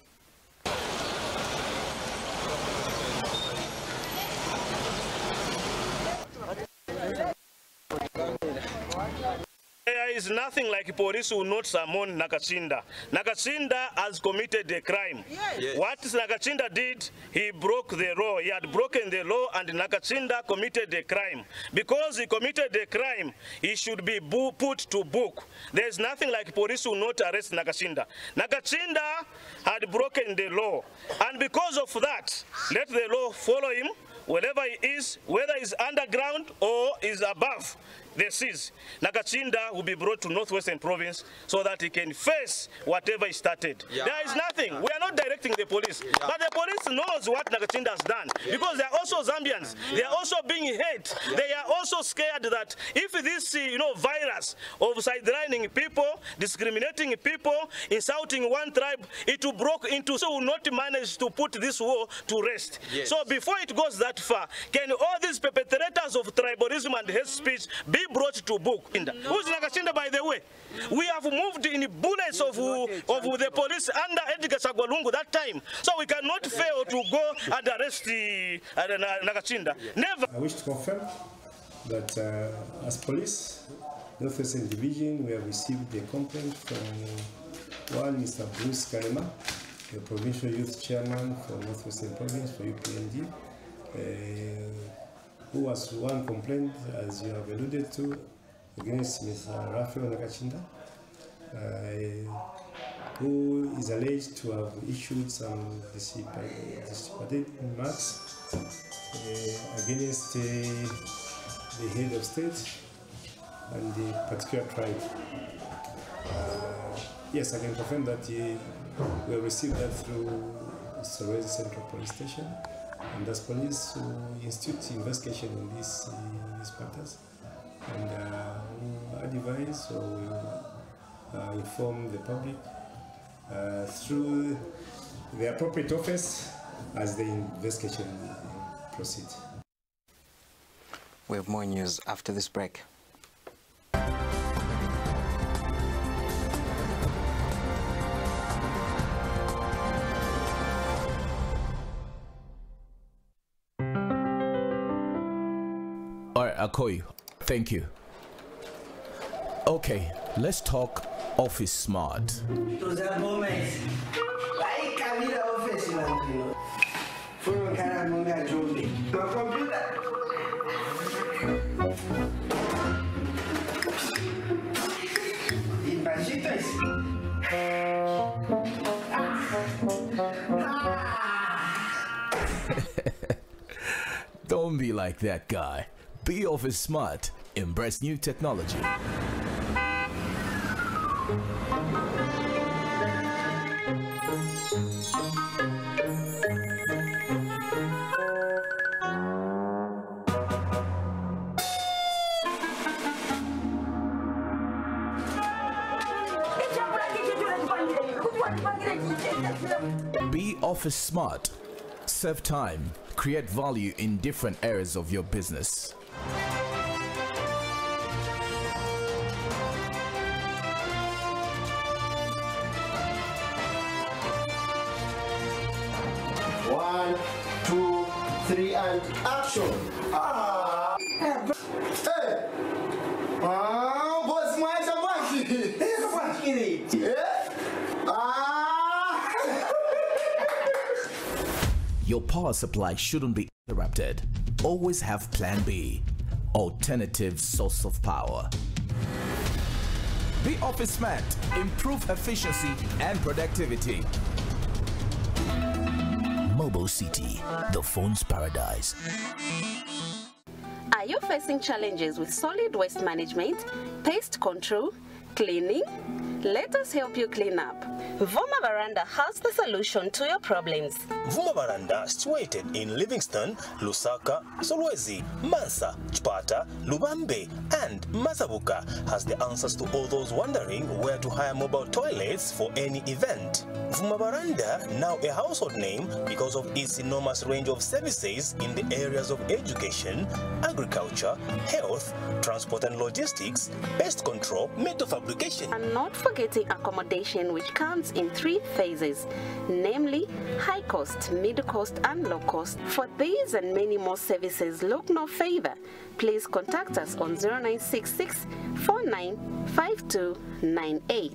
There is nothing like police will not summon Nakachinda. Nakachinda has committed a crime. Yes. What Nakachinda did, he broke the law. He had broken the law and Nakachinda committed a crime. Because he committed a crime, he should be put to book. There is nothing like police will not arrest Nakachinda. Nakachinda had broken the law. And because of that, let the law follow him wherever he is, whether he's underground or is above the seas. Nakachinda will be brought to Northwestern Province so that he can face whatever he started. Yeah. There is nothing. We are not directing the police. Yeah. But the police knows what Nakachinda has done. Yeah. Because they are also Zambians. They are also being hate. Yeah. They are also scared that if this virus of sidelining people, discriminating people, insulting one tribe, it will break into, so will not manage to put this war to rest. Yes. So before it goes that far, can all these perpetrators of tribalism and hate speech be brought to book? Who's Nakachinda, by the way? We have moved in bullets of the police under Edgar Sagwalungu that time. So we cannot fail to go and arrest Nakachinda. Never. I wish to confirm that as police, Northwestern Division, we have received a complaint from one Mr. Bruce Kanema, the Provincial Youth Chairman for Northwestern Province for UPND, who has one complaint, as you have alluded to, against Mr. Raphael Nakachinda, who is alleged to have issued some disparate remarks against the head of state and the particular tribe. Yes, I can confirm that we have received that through Solwezi Central Police Station, and as police who institute investigation in these matters, and who advise or inform the public through the appropriate office as the investigation proceeds. We have more news after this break. Akoy, thank you. Okay, let's talk Office Smart. Don't be like that guy. Be Office Smart. Embrace new technology. Be Office Smart. Save time, create value in different areas of your business. One, two, three, and action. Hey! Boss, mais Your power supply shouldn't be interrupted. Always have Plan B, alternative source of power. Be Office Smart, improve efficiency and productivity. Mobile City, the phone's paradise. Are you facing challenges with solid waste management, pest control, cleaning? Let us help you clean up. Vuma Veranda has the solution to your problems. Vuma Veranda, situated in Livingston, Lusaka, Solwezi, Mansa, Chpata, Lubambe, and Mazabuka, has the answers to all those wondering where to hire mobile toilets for any event. Vuma Veranda, now a household name because of its enormous range of services in the areas of education, agriculture, health, transport and logistics, pest control, metal fabrication. And not forgetting accommodation, which comes in 3 phases, namely high cost, mid cost and low cost. For these and many more services, look no further. Please contact us on 0966 495298.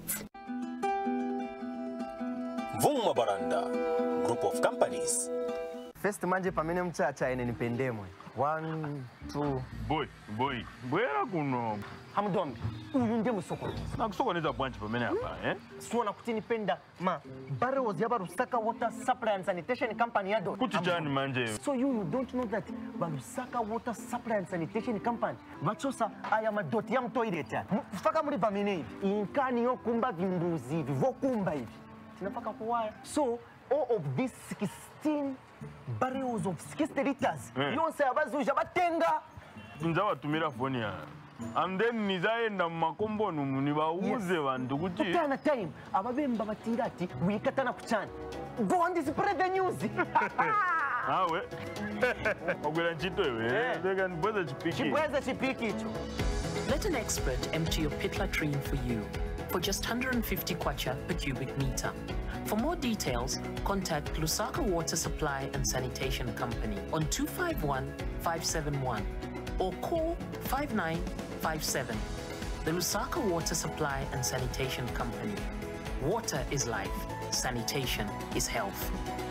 Vuma Veranda, group of companies. First manje pamene mchacha ine nipendemwe. 1, 2. Boy, bwera kuno. Hamudombi, uyu ndiye musokoneza. Nakusokoneza bwanji pamene hapa, Suona kuti nipenda ma barrels yaba Lusaka Water Supply and Sanitation Company yado. Kuti chani manje. So you don't know that Lusaka Water Supply and Sanitation Company vachosa aya madoti ya mtoilet ya. Faka muri pamene hivi. Inkani yokumba vimbuzi hivi, vokumba hivi. Tinapaka kuwaya. So all of these 16 barrels of 60 liters. Yonse abazuja batenga. Nzawa tumira phone ya. And then nizaenda makomboni munibauze bantu kuti. Kutana time ababemba batingati wikatana kuchana. Go and spread the news. Awe. Ogwera ntchito iwe. Beka nibweza chipiki. Chibweza chipiki icho. Let an expert empty your pit latrine for you for just 150 kwacha per cubic meter. For more details, contact Lusaka Water Supply and Sanitation Company on 251-571 or call 5957. The Lusaka Water Supply and Sanitation Company. Water is life. Sanitation is health.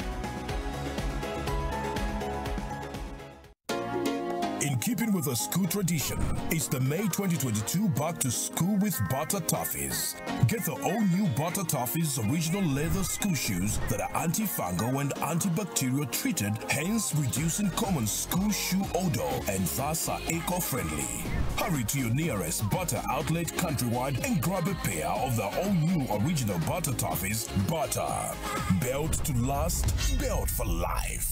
In keeping with the school tradition, it's the May 2022 Back to School with Butter Toffees. Get the all-new Butter Toffees original leather school shoes that are antifungal and antibacterial treated, hence reducing common school shoe odor and thus are eco-friendly. Hurry to your nearest Butter outlet countrywide and grab a pair of the all-new original Butter Toffees. Butter. Built to last, built for life.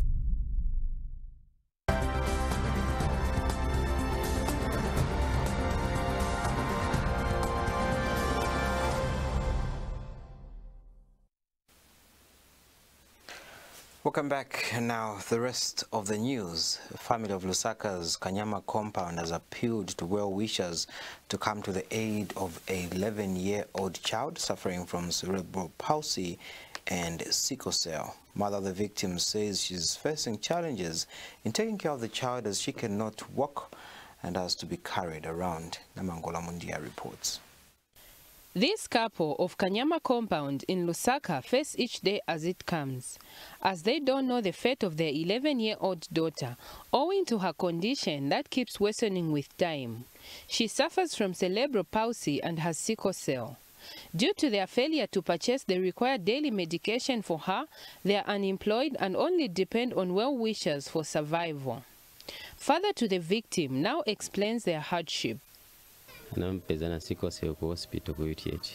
Welcome back. Now, the rest of the news. The family of Lusaka's Kanyama compound has appealed to well-wishers to come to the aid of a 11-year-old child suffering from cerebral palsy and sickle cell. Mother of the victim says she's facing challenges in taking care of the child as she cannot walk and has to be carried around. Namangola Mundia reports. This couple of Kanyama compound in Lusaka face each day as it comes, as they don't know the fate of their 11-year-old daughter, owing to her condition that keeps worsening with time. She suffers from cerebral palsy and has sickle cell. Due to their failure to purchase the required daily medication for her, they are unemployed and only depend on well-wishers for survival. Father to the victim now explains their hardship. Nampezana sickle cell ku hospital ku UTH.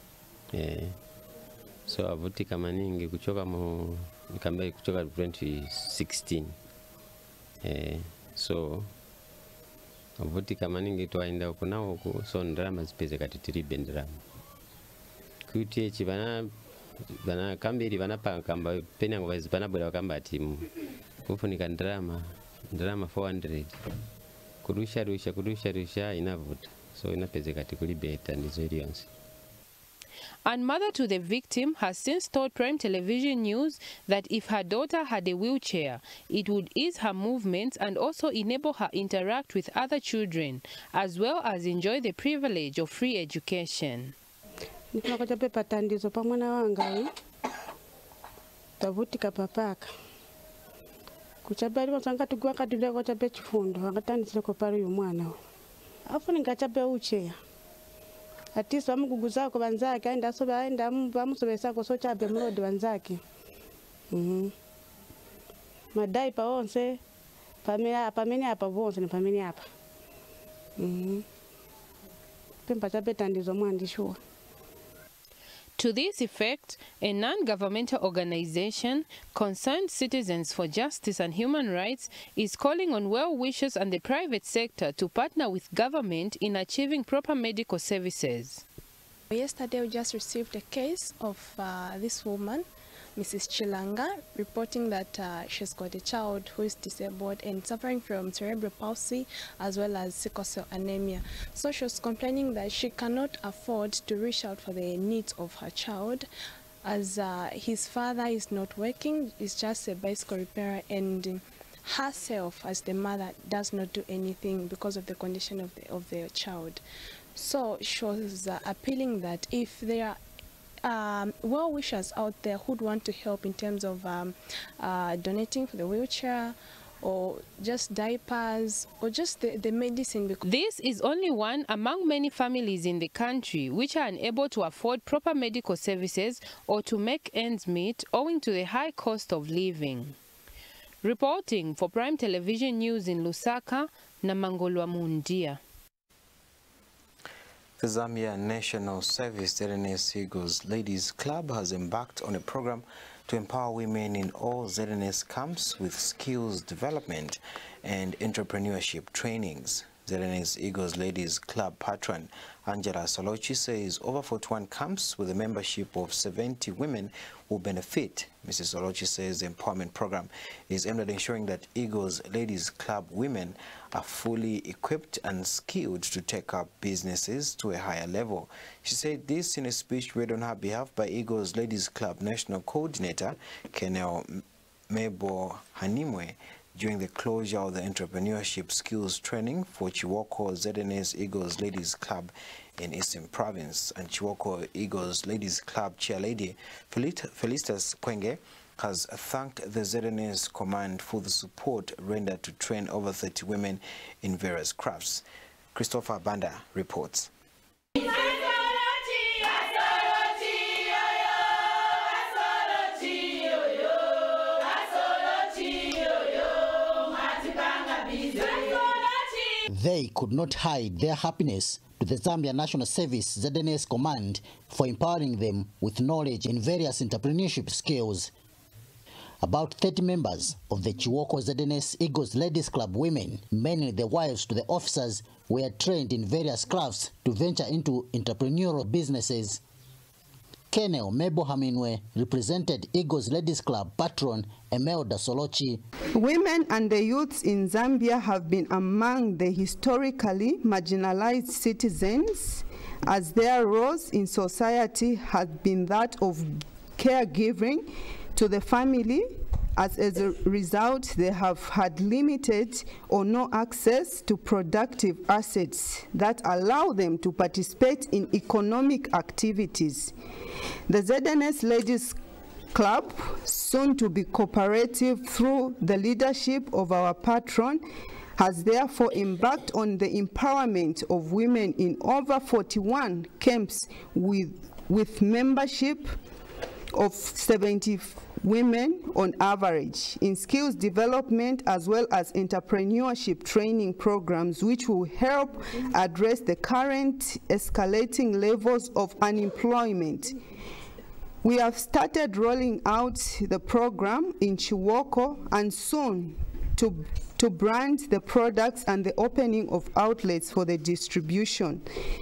So avutika maningi kuchoka mu nikambe kuchoka 2016. So avutika maningi twaenda kunao ku so ndrama zipeze kati 3 bendrama. Ku UTH bana vana kambiri vanapa kamba peni yangu vazi panabwera vakamba ati kufunika ndirama 400 kurusha inavuta so inapezeka tikulibeta ndizo iliyonse. And mother to the victim has since told Prime Television News that if her daughter had a wheelchair, it would ease her movements and also enable her interact with other children, as well as enjoy the privilege of free education. Nipakachape patandizo pamwana wangai tavutika papaka kuchabali wasanga tugwa kadule kwa chape chifundo wakatandisile kwa pari yumwana afu ningachape ucheya atiso amuguguza kwa banzake aenda soba aenda bamusobesa ko so chape mlodi banzake madai pa onse pamene apa bonse ni pamene apa pempa chape tandizo mwandishwa. To this effect, a non-governmental organization, Concerned Citizens for Justice and Human Rights, is calling on well-wishers and the private sector to partner with government in achieving proper medical services. Yesterday we just received a case of this woman, Mrs. Chilanga, reporting that she's got a child who is disabled and suffering from cerebral palsy as well as sickle cell anemia. So she was complaining that she cannot afford to reach out for the needs of her child as his father is not working, is just a bicycle repairer, and herself as the mother does not do anything because of the condition of the child. So she was appealing that if there are well-wishers out there who'd want to help in terms of donating for the wheelchair or just diapers or just the medicine. This is only one among many families in the country which are unable to afford proper medical services or to make ends meet owing to the high cost of living. Reporting for Prime Television News in Lusaka, Namangolwa Mundia. The Zambia National Service ZNS Eagles Ladies Club has embarked on a program to empower women in all ZNS camps with skills development and entrepreneurship trainings. ZNS Eagles Ladies Club patron Angela Solochi says over 41 camps with a membership of 70 women will benefit. Mrs. Solochi says the empowerment program is aimed at ensuring that Eagles Ladies Club women are fully equipped and skilled to take up businesses to a higher level. She said this in a speech read on her behalf by Eagles Ladies Club National Coordinator Kenel Mebo Hanimwe during the closure of the entrepreneurship skills training for Chiwoko ZNS Eagles Ladies Club in Eastern Province. And Chiwoko Eagles Ladies Club chairlady Felicitas Kwenge has thanked the ZNS command for the support rendered to train over 30 women in various crafts. Christopher Banda reports. They could not hide their happiness to the Zambia National Service ZNS Command for empowering them with knowledge in various entrepreneurship skills. About 30 members of the Chiwoko ZNS Eagles Ladies Club women, mainly the wives to the officers, were trained in various crafts to venture into entrepreneurial businesses. Kenel Mebo Haminwe represented Eagles Ladies Club patron Emelda Solochi. Women and the youths in Zambia have been among the historically marginalized citizens, as their roles in society have been that of caregiving to the family. As a result, they have had limited or no access to productive assets that allow them to participate in economic activities. The ZNS Ladies Club, soon to be cooperative through the leadership of our patron, has therefore embarked on the empowerment of women in over 41 camps with membership of 70 women on average in skills development as well as entrepreneurship training programs, which will help address the current escalating levels of unemployment. We have started rolling out the program in Chiwoko and soon to brand the products and the opening of outlets for the distribution.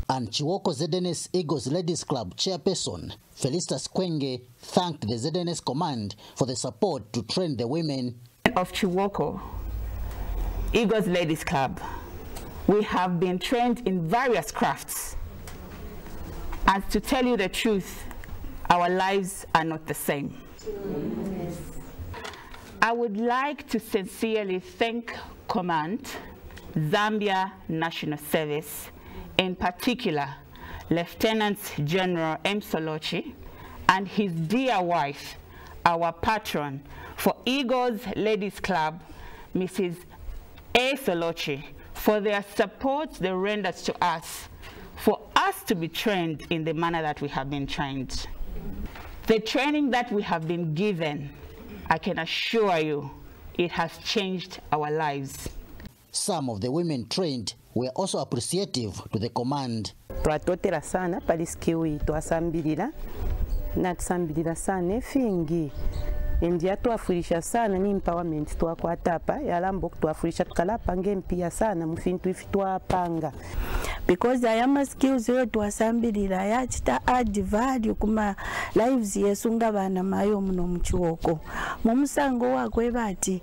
And Chiwoko ZNS Eagles Ladies Club chairperson Felicitas Kwenge thanked the ZNS command for the support to train the women of Chiwoko Eagles Ladies Club. We have been trained in various crafts, and to tell you the truth, our lives are not the same. Yes. I would like to sincerely thank Command, Zambia National Service, in particular, Lieutenant General M. Solochi and his dear wife, our patron for Eagles Ladies Club, Mrs. A. Solochi, for their support they rendered to us, for us to be trained in the manner that we have been trained. The training that we have been given, I can assure you, it has changed our lives. Some of the women trained were also appreciative to the command. Twatotera sana paliskiwi twasambirira na tusambirira sana efingi endia twafurisha sana ni empowerment twakwatapa yalambo twafurisha tukalapa ngempia sana mufintu ifi twapanga because I am skills yo twasambirira yachita add value kuma lives yesu ngabana mayo muno muchiwoko mumusango wakwe bati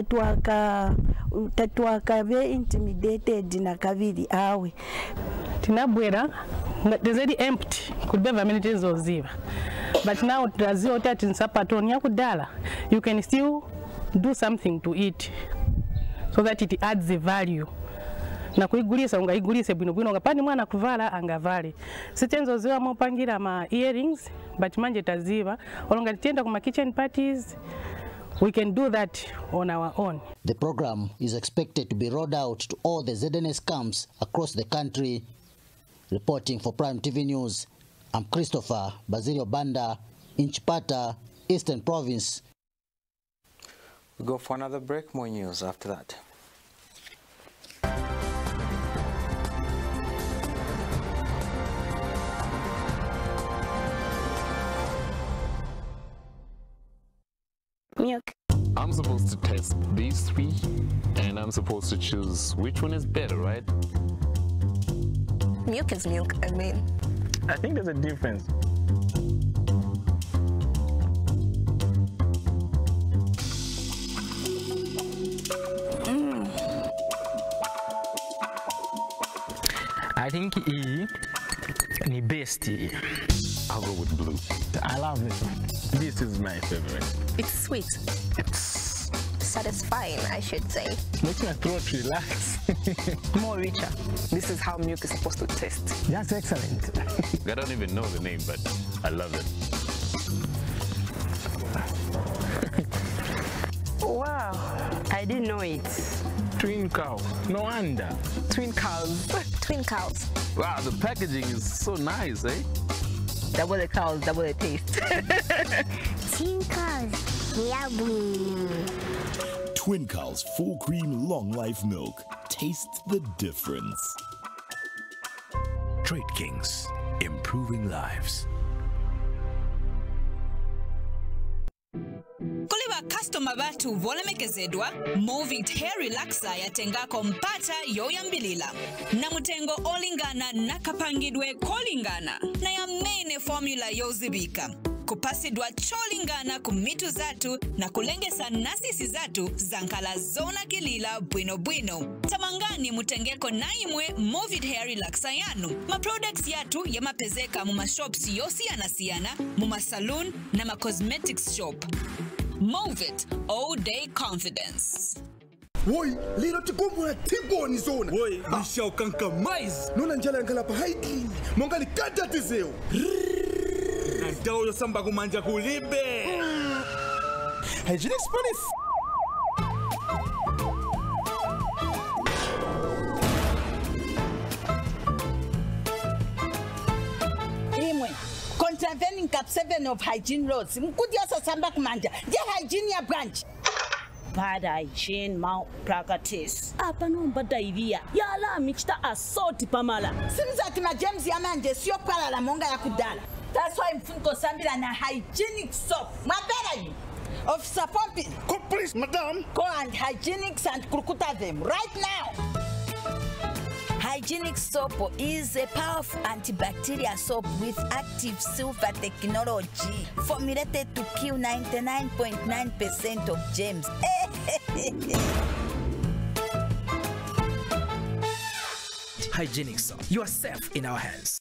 tatuaka be intimidated na kavili awe tinabwera there's already empty could be amenities oziva but now trazio tati nsapatoni yakudala you can still do something to it so that it adds the value na kuigulisa ungaigulise bwino bwino ngapani mwana kuvala angavale sitenzo ziwa mopangira ma earrings but manje taziva olonga tienda kuma kitchen parties we can do that on our own. The program is expected to be rolled out to all the ZNS camps across the country. Reporting for Prime TV News, I'm Christopher Basilio Banda in Chipata, Eastern Province. We go for another break, more news after that. Milk. I'm supposed to test these three, and I'm supposed to choose which one is better, right? Milk is milk, I mean. I think there's a difference. I think E ni best. I'll go with blue. I love this one. This is my favorite. It's sweet. It's satisfying, I should say. Makes my throat relax. More richer. This is how milk is supposed to taste. That's excellent. I don't even know the name, but I love it. Wow, I didn't know it. Twin cow, no wonder. Twin cows. Twin cows. Wow, the packaging is so nice, eh? Double the cows, double the taste. Twin cows, yummy. Twin Cows full cream long life milk. Taste the difference. Trade Kings, improving lives. Kuli bakasitoma batu bolemekezedwa Movit Hair Relaxer yatengako mpata yoyambilila na mutengo olingana nakapangidwe kolingana na ya main formula yozibika kupasidwa cholingana kumitu zatu na kulengesa nasisi zatu zankala zona kilila bwino bwino tamangani mutengeko naimwe Movit Hair Relaxer yanu ma products yatu yamapezeka mu mashops yosi yanasiana mu masaloon na ma cosmetics shop. Movit all day confidence. Woi, lero tikombo tiboni zona. Woi, bisha ukanka mais. Nona njala ngala pa haiki. Mongali kata tizeo. Ndao yo samba kumanja kulibe. Hygienic Spanish. Contravening Cap 7 of hygiene laws. Mkudia sasamba kumanja. Dia hygiene ya branch. Bad hygiene malpractice. Apa no bad idea. Yala mixta assault pamala. Simza tima James yamanje sio pala la monga ya kudala. That's why mfunko sambila na hygienic soap. Mabera you. Officer Pompi. Go please, madam. Go and hygienics and kurukuta them right now. Hygienic soap is a powerful antibacterial soap with active sulfur technology formulated to kill 99.9% of germs. Hygienic soap. You are safe in our hands.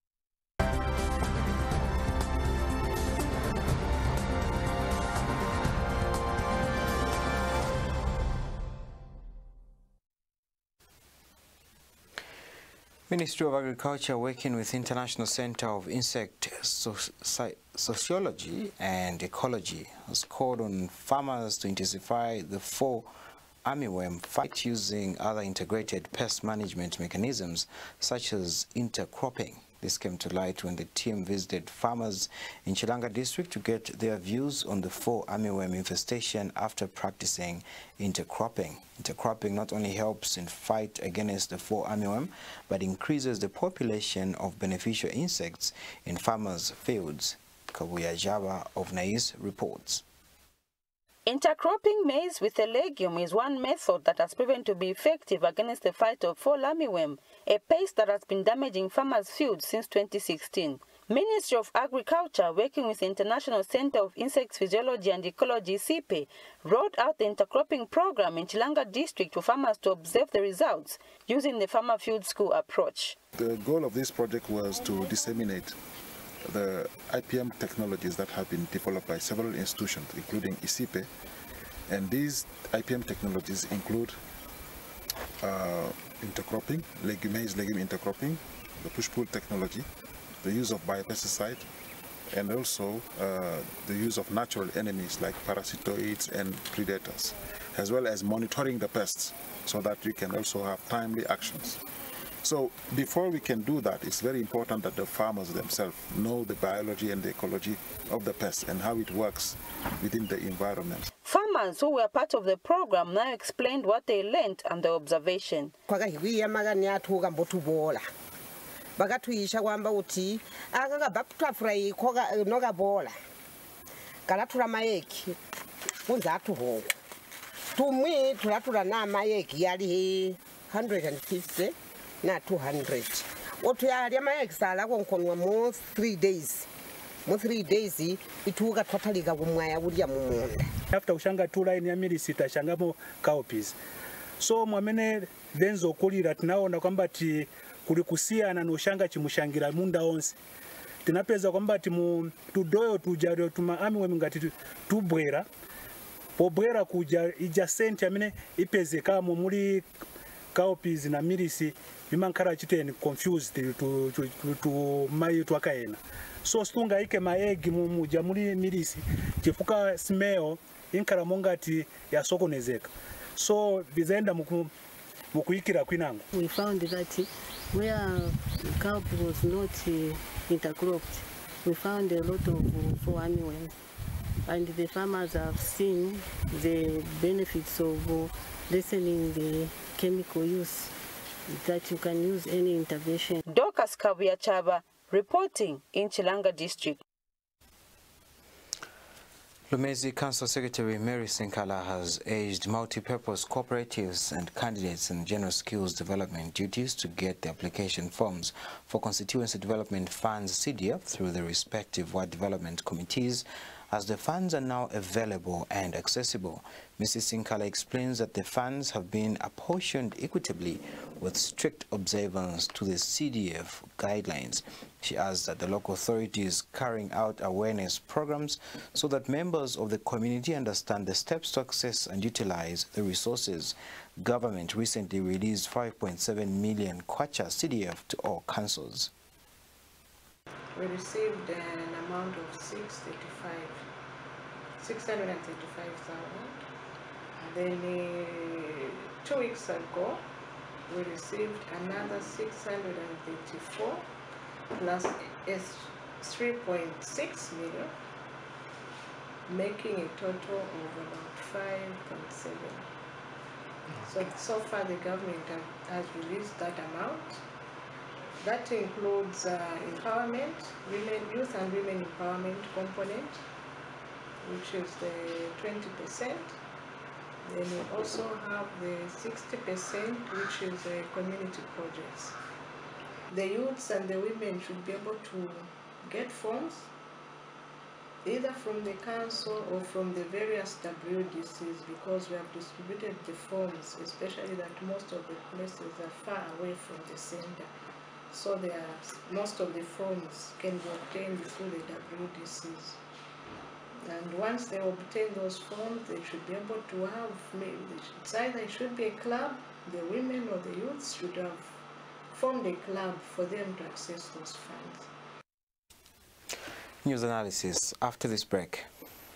Ministry of Agriculture, working with International Center of Insect Sociology and Ecology, has called on farmers to intensify the fall armyworm fight using other integrated pest management mechanisms such as intercropping. This came to light when the team visited farmers in Chilanga district to get their views on the fall armyworm infestation after practicing intercropping. Intercropping not only helps in fight against the fall armyworm, but increases the population of beneficial insects in farmers' fields. Kabuya Java of NAIS reports. Intercropping maize with a legume is one method that has proven to be effective against the fight of fall armyworm, a pest that has been damaging farmers' fields since 2016. Ministry of Agriculture, working with the International Center of Insect Physiology and Ecology, CIPE, rolled out the intercropping program in Chilanga district for farmers to observe the results using the Farmer Field School approach. The goal of this project was to disseminate the IPM technologies that have been developed by several institutions, including ICIPE, and these IPM technologies include intercropping, maize legume intercropping, the push-pull technology, the use of biopesticide, and also the use of natural enemies like parasitoids and predators, as well as monitoring the pests so that we can also have timely actions. So before we can do that, it's very important that the farmers themselves know the biology and the ecology of the pest and how it works within the environment. Farmers who were part of the program now explained what they learned and the observation. Bakatuyisha kwamba uthi akakabaptafura ikoga nokabola kalathula mayeki kunzathu hoko tumwi thulathula na mayeki yali 150 na 200 othi yali mayeki sala konkonwa mo 3 days mo 3 days ituka totally kumwaya kulya mumunda after ushanga 2 line ya milisita shangamo cowpeas so mwamene venzo kulira tunaona kwamba ti kulikusiyana noshanga chimushangira munda onse tinapeza kwamba timu tudoyo tujaryo tuma armyworm ngati tubwera pobwera kuja adjacent amene ipezeka mu muri cowpeas na milisi bimankara chiteni confused to mai twakaena so stunga ike maegi muja muri milisi chifuka smell inkara mongati yasokonezeka so bizaenda mukuikira kwinango. We found that where cowpea was not intercropped, we found a lot of fall armyworms, and the farmers have seen the benefits of lessening the chemical use, that you can use any intervention. Dorcas Kabuya Chaba reporting in Chilanga district. Lumezi Council Secretary Mary Sinkala has urged multi-purpose cooperatives and candidates in general skills development duties to get the application forms for Constituency Development Funds CDF through the respective ward development committees, as the funds are now available and accessible. Mrs. Sinkala explains that the funds have been apportioned equitably with strict observance to the CDF guidelines. She adds that the local authority is carrying out awareness programs so that members of the community understand the steps to access and utilize the resources. Government recently released 5.7 million kwacha CDF to all councils. We received an amount of 635,000. Then 2 weeks ago, we received another 634 plus 3.6 million, making a total of about 5.7. So far the government has released that amount. That includes empowerment, youth and women empowerment component, which is the 20%. Then we also have the 60%, which is community projects. The youths and the women should be able to get forms, either from the council or from the various WDCs, because we have distributed the forms, especially that most of the places are far away from the center. So most of the forms can be obtained through the WDCs. And once they obtain those forms, they should be able to have, it's either it should be a club, the women or the youths should have formed a club for them to access those funds. News analysis after this break.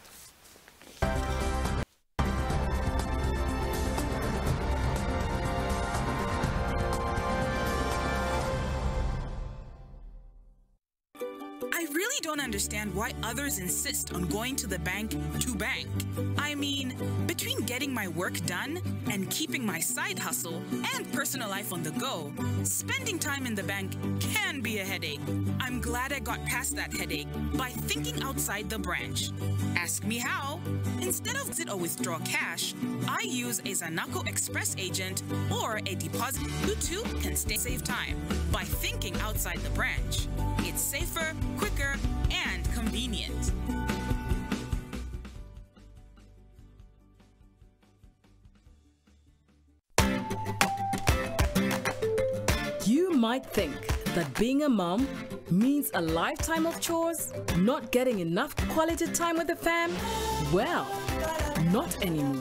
Don't understand why others insist on going to the bank to bank. I mean, between getting my work done and keeping my side hustle and personal life on the go, spending time in the bank can be a headache. I'm glad I got past that headache by thinking outside the branch. Ask me how. Instead of visit or withdraw cash, I use a Zanaco Express agent or a deposit. You too can save time by thinking outside the branch. It's safer, quicker, and convenient. You might think that being a mom means a lifetime of chores, not getting enough quality time with the fam. Well, not anymore.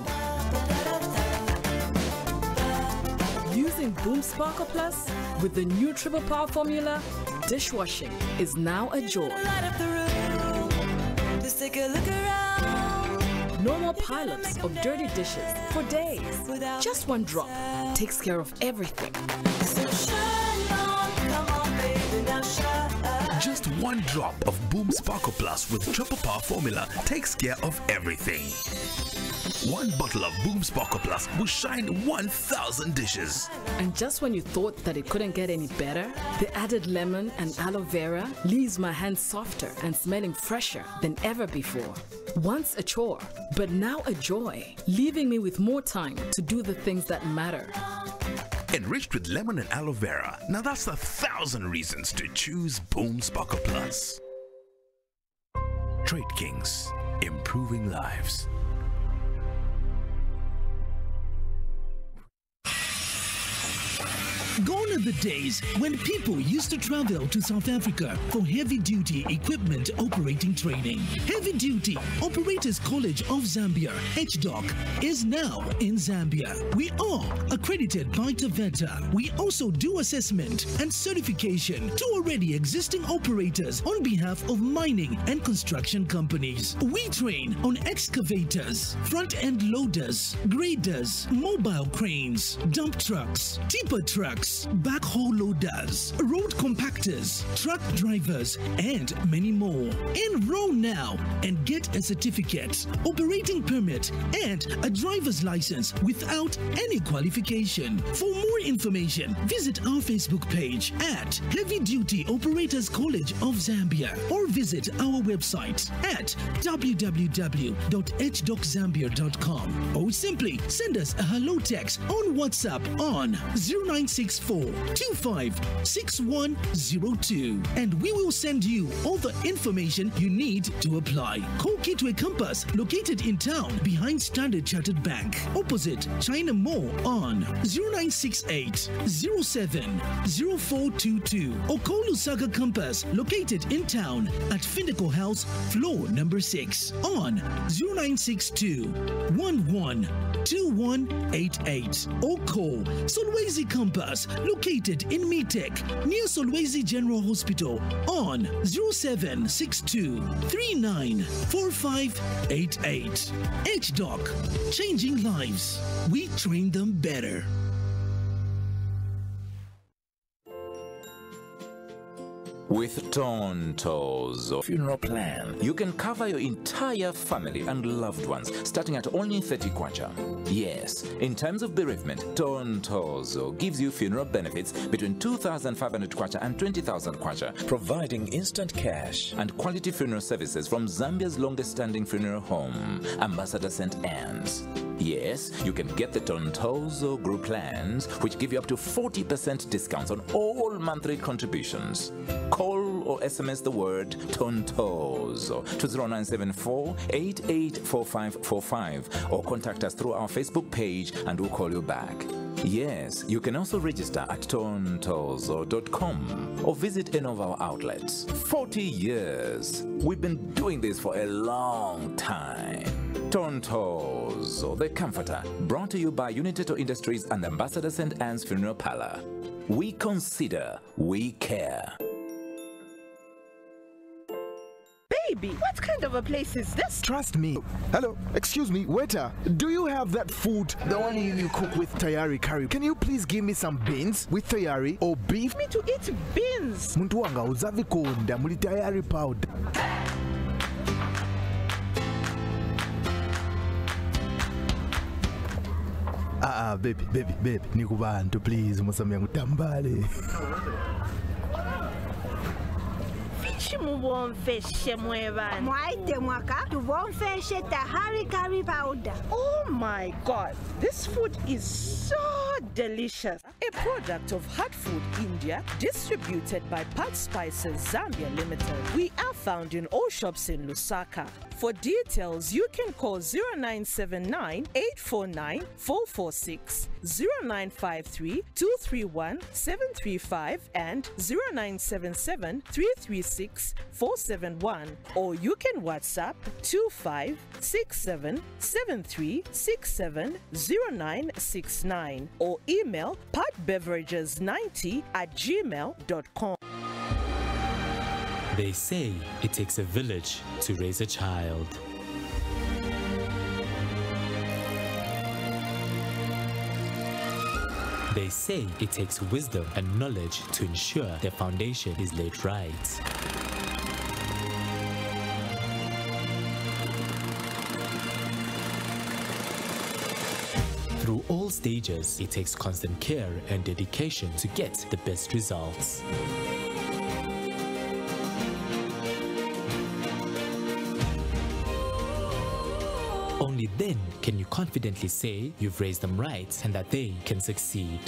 Using Boom Sparkle Plus with the new Triple Power formula, dishwashing is now a joy. Just take a look around. No more pileups of dirty dishes for days. Just one drop takes care of everything. Just one drop of Boom Sparkle Plus with Triple Power formula takes care of everything. One bottle of Boom Sparkle Plus will shine 1,000 dishes. And just when you thought that it couldn't get any better, the added lemon and aloe vera leaves my hands softer and smelling fresher than ever before. Once a chore, but now a joy, leaving me with more time to do the things that matter. Enriched with lemon and aloe vera. Now that's 1,000 reasons to choose Boom Sparkle Plus. Trade Kings, improving lives. Gone are the days when people used to travel to South Africa for heavy-duty equipment operating training. Heavy-duty Operators College of Zambia, HDOC, is now in Zambia. We are accredited by TAVETA. We also do assessment and certification to already existing operators on behalf of mining and construction companies. We train on excavators, front-end loaders, graders, mobile cranes, dump trucks, tipper trucks, backhoe loaders, road compactors, truck drivers, and many more. Enroll now and get a certificate, operating permit, and a driver's license without any qualification. For more information, visit our Facebook page at Heavy Duty Operators College of Zambia or visit our website at www.hdoczambia.com or simply send us a hello text on WhatsApp on 0964 256102 and we will send you all the information you need to apply. Call Kitwe Campus, located in town behind Standard Chartered Bank, opposite China Mall on 0968 07 0422 or call Lusaka Campus, located in town at Findeco House, floor number 6 on 0962 11 2188 or call Solwezi Campus, located in Metek near Solwezi General Hospital on 0762 394588. HDOC, changing lives. We train them better. With Tonto's funeral plan, you can cover your entire family and loved ones, starting at only 30 kwacha. Yes, in times of bereavement, Tontozo gives you funeral benefits between 2,500 kwacha and 20,000 kwacha, providing instant cash and quality funeral services from Zambia's longest-standing funeral home, Ambassador St. Anne's. Yes, you can get the Tontozo group plans, which give you up to 40% discounts on all monthly contributions. Call or SMS the word Tontozo to 0974-884545 or contact us through our Facebook page and we'll call you back. Yes, you can also register at tontozo.com or visit any of our outlets. 40 years. We've been doing this for a long time. Tontozo, the comforter, brought to you by Uniteto Industries and Ambassador St. Anne's Funeral Parlor. We consider, we care. Baby, what kind of a place is this? Trust me. Hello, excuse me, waiter. Do you have that food, the one you cook with tayari curry? Can you please give me some beans with tayari or beef? Me to eat beans. Muntu wanga uzavikonda muli tayari powder. Baby, nikubantu please, musamyangu tambale. Oh my God, this food is so delicious. A product of Hut Food India, distributed by Pat Spices Zambia Limited. We are found in all shops in Lusaka. For details, you can call 0979-849-446, 0953-231-735 and 0977-336-471, or you can WhatsApp 256773670969 or email patbeverages90@gmail.com. They say it takes a village to raise a child. They say it takes wisdom and knowledge to ensure their foundation is laid right. Through all stages, it takes constant care and dedication to get the best results. Only then can you confidently say you've raised them right and that they can succeed.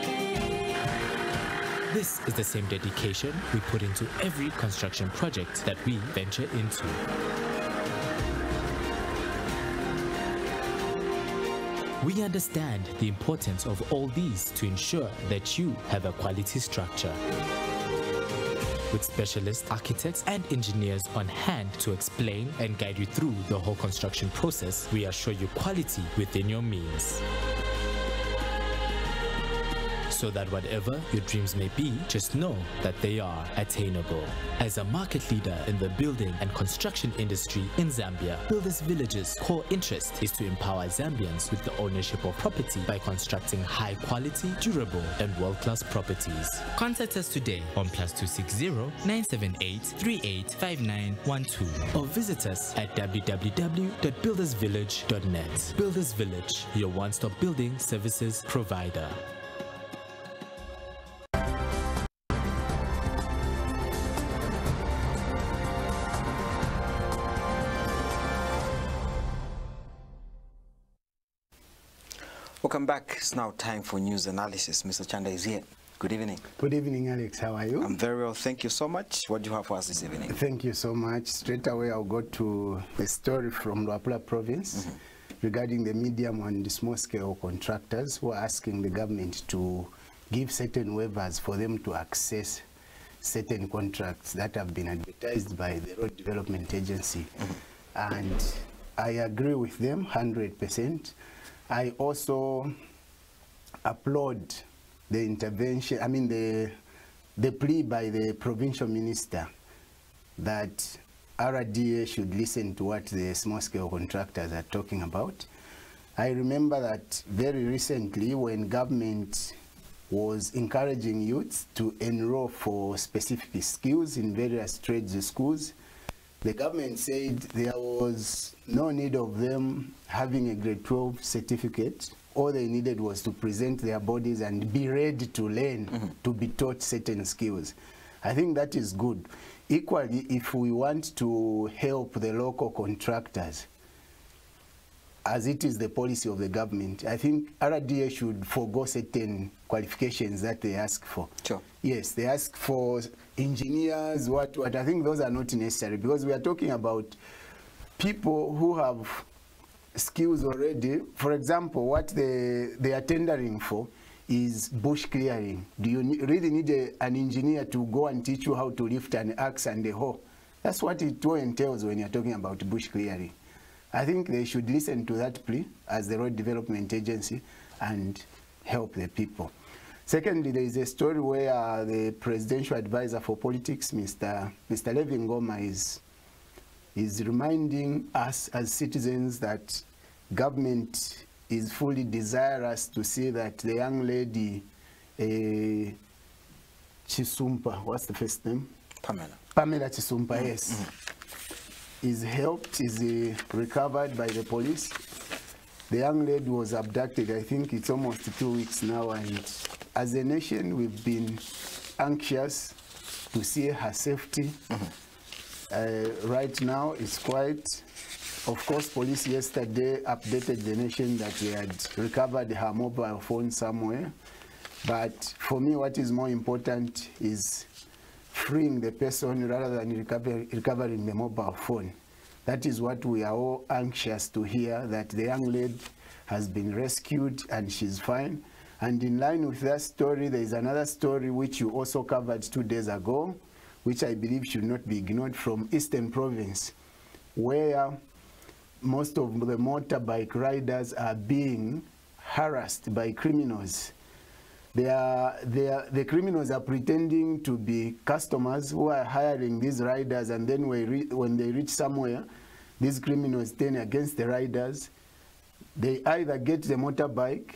This is the same dedication we put into every construction project that we venture into. We understand the importance of all these to ensure that you have a quality structure. With specialist architects and engineers on hand to explain and guide you through the whole construction process, we assure you quality within your means. So that whatever your dreams may be, just know that they are attainable. As a market leader in the building and construction industry in Zambia, Builders Village's core interest is to empower Zambians with the ownership of property by constructing high quality, durable and world-class properties. Contact us today on +260 978 385912 or visit us at www.buildersvillage.net. Builders Village, your one-stop building services provider. Welcome back. It's now time for news analysis. Mr. Chanda is here. Good evening. Good evening, Alex. How are you? I'm very well. Thank you so much. What do you have for us this evening? Thank you so much. Straight away, I'll go to a story from Luapula province regarding the medium and small-scale contractors who are asking the government to give certain waivers for them to access certain contracts that have been advertised by the Road Development Agency. And I agree with them 100%. I also applaud the intervention, the plea by the provincial minister that RDA should listen to what the small-scale contractors are talking about. I remember that very recently when government was encouraging youths to enroll for specific skills in various trades schools, the government said there was no need of them having a grade 12 certificate. All they needed was to present their bodies and be ready to learn, to be taught certain skills. I think that is good. Equally, if we want to help the local contractors, as it is the policy of the government, I think RDA should forgo certain qualifications that they ask for. Sure. Yes, they ask for engineers, what. I think those are not necessary, because we are talking about people who have skills already. For example, what they are tendering for is bush clearing. Do you really need an engineer to go and teach you how to lift an axe and a hoe? That's what it all entails when you're talking about bush clearing. I think they should listen to that plea as the Road Development Agency and help the people. Secondly, there is a story where the Presidential Advisor for Politics, Mr. Levi Ngoma, is reminding us as citizens that government is fully desirous to see that the young lady, Chisumpa, what's the first name? Pamela Chisumpa, yes. Is helped, is recovered by the police. The young lady was abducted, I think it's almost 2 weeks now, and as a nation we've been anxious to see her safety. Right now it's quite, of course, police yesterday updated the nation that they had recovered her mobile phone somewhere. But for me, what is more important is freeing the person rather than recovering the mobile phone. That is what we are all anxious to hear, that the young lady has been rescued and she's fine. And in line with that story, there is another story which you also covered 2 days ago, which I believe should not be ignored, from Eastern Province, where most of the motorbike riders are being harassed by criminals. The criminals are pretending to be customers who are hiring these riders, and then when they reach somewhere, these criminals turn against the riders. They either get the motorbike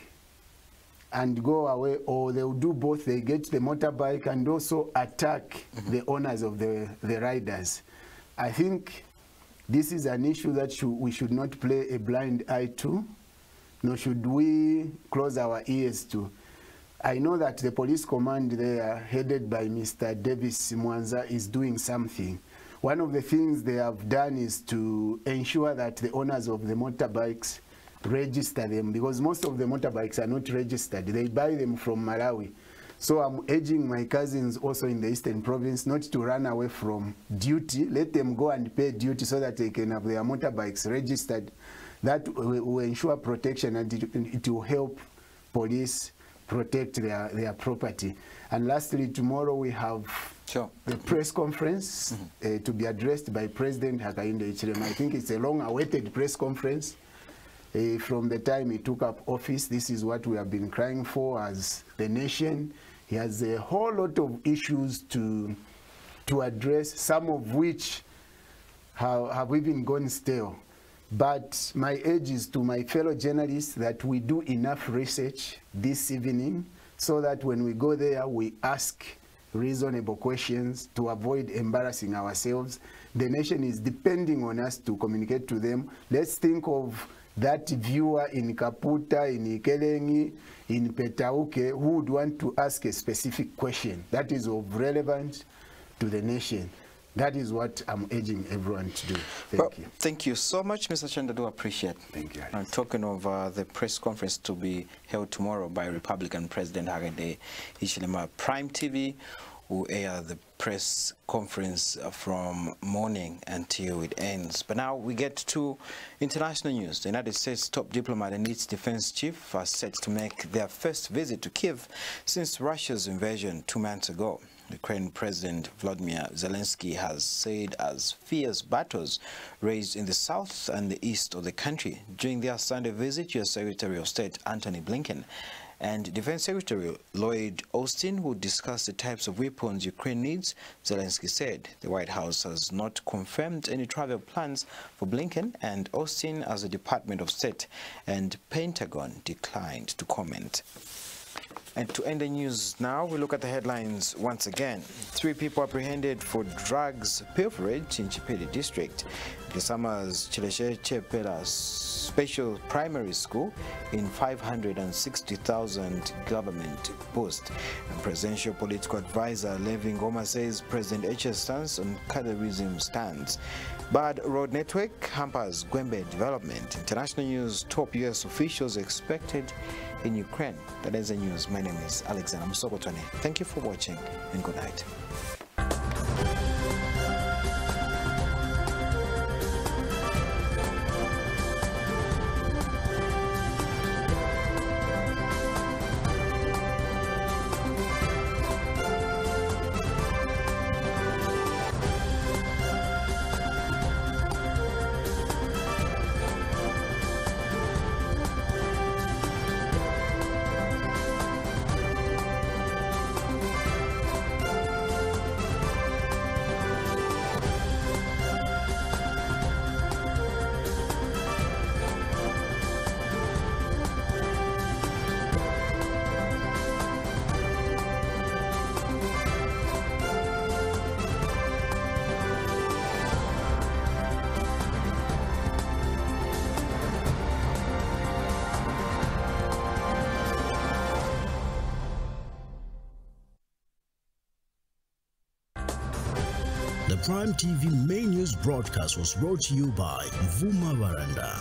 and go away, or they'll do both. They get the motorbike and also attack the owners of the riders. I think this is an issue that we should not play a blind eye to, nor should we close our ears to. I know that the police command there, headed by Mr. Davis Mwanza, is doing something. One of the things they have done is to ensure that the owners of the motorbikes register them, because most of the motorbikes are not registered. They buy them from Malawi. So I'm urging my cousins also in the Eastern Province not to run away from duty. Let them go and pay duty so that they can have their motorbikes registered. That will ensure protection, and it will help police protect their property. And lastly, tomorrow we have the press conference to be addressed by President Hakainde Hichilema. I think it's a long-awaited press conference. From the time he took up office, this is what we have been crying for as the nation. He has a whole lot of issues to address, some of which have even gone stale. But my urge is to my fellow journalists that we do enough research this evening so that when we go there, we ask reasonable questions to avoid embarrassing ourselves. The nation is depending on us to communicate to them. Let's think of that viewer in Kaputa, in Ikelengi, in Petauke, who would want to ask a specific question that is of relevance to the nation. That is what I'm urging everyone to do. Thank you. Thank you so much, Mr. Chanda. Do appreciate. Thank you. And talking of the press conference to be held tomorrow by Republican President Hakainde Hichilema, Prime TV will air the press conference from morning until it ends. But now we get to international news. The United States top diplomat and its defense chief are set to make their first visit to Kyiv since Russia's invasion 2 months ago. Ukraine President Volodymyr Zelensky has said as fierce battles raged in the south and the east of the country. During their Sunday visit, U.S. Secretary of State Antony Blinken and Defense Secretary Lloyd Austin will discuss the types of weapons Ukraine needs. Zelensky said the White House has not confirmed any travel plans for Blinken and Austin, as the Department of State and Pentagon declined to comment. And to end the news now, we look at the headlines once again. 3 people apprehended for drugs pilferage in Chipede district. Kisama's Chileshe Chepelas special primary school in 560,000 government boost. And presidential political advisor Levi Ngoma says President H's stance on colorism stands. Bad road network hampers Gwembe development. International news, top U.S. officials expected in Ukraine. That is the news. My name is Alexander Musokotwane. Thank you for watching and good night. The Prime TV main news broadcast was brought to you by Vuma Varanda.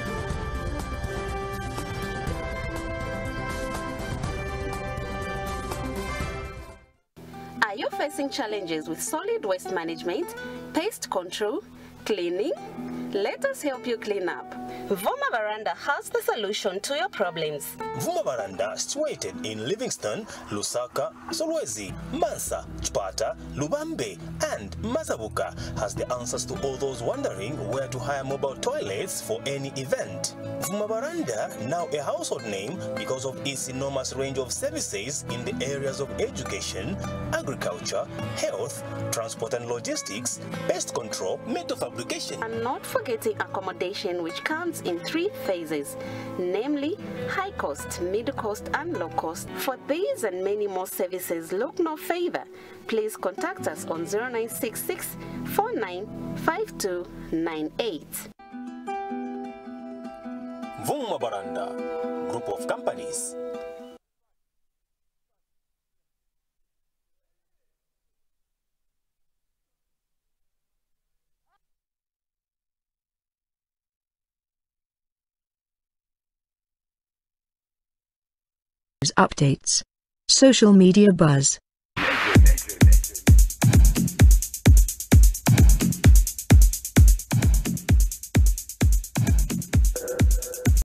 Are you facing challenges with solid waste management, pest control, cleaning? Let us help you clean up. Vuma Varanda has the solution to your problems. Vuma Varanda, situated in Livingston, Lusaka, Solwezi, Mansa, Chpata, Lubambe, and Mazabuka, has the answers to all those wondering where to hire mobile toilets for any event. Vuma Varanda, now a household name because of its enormous range of services in the areas of education, agriculture, health, transport and logistics, pest control, metal fabrication. And not forgetting accommodation, which comes in 3 phases, namely high cost, mid cost and low cost. For these and many more services, look no further. Please contact us on 0966 495298. Vuma Varanda, group of companies. Updates. Social media buzz.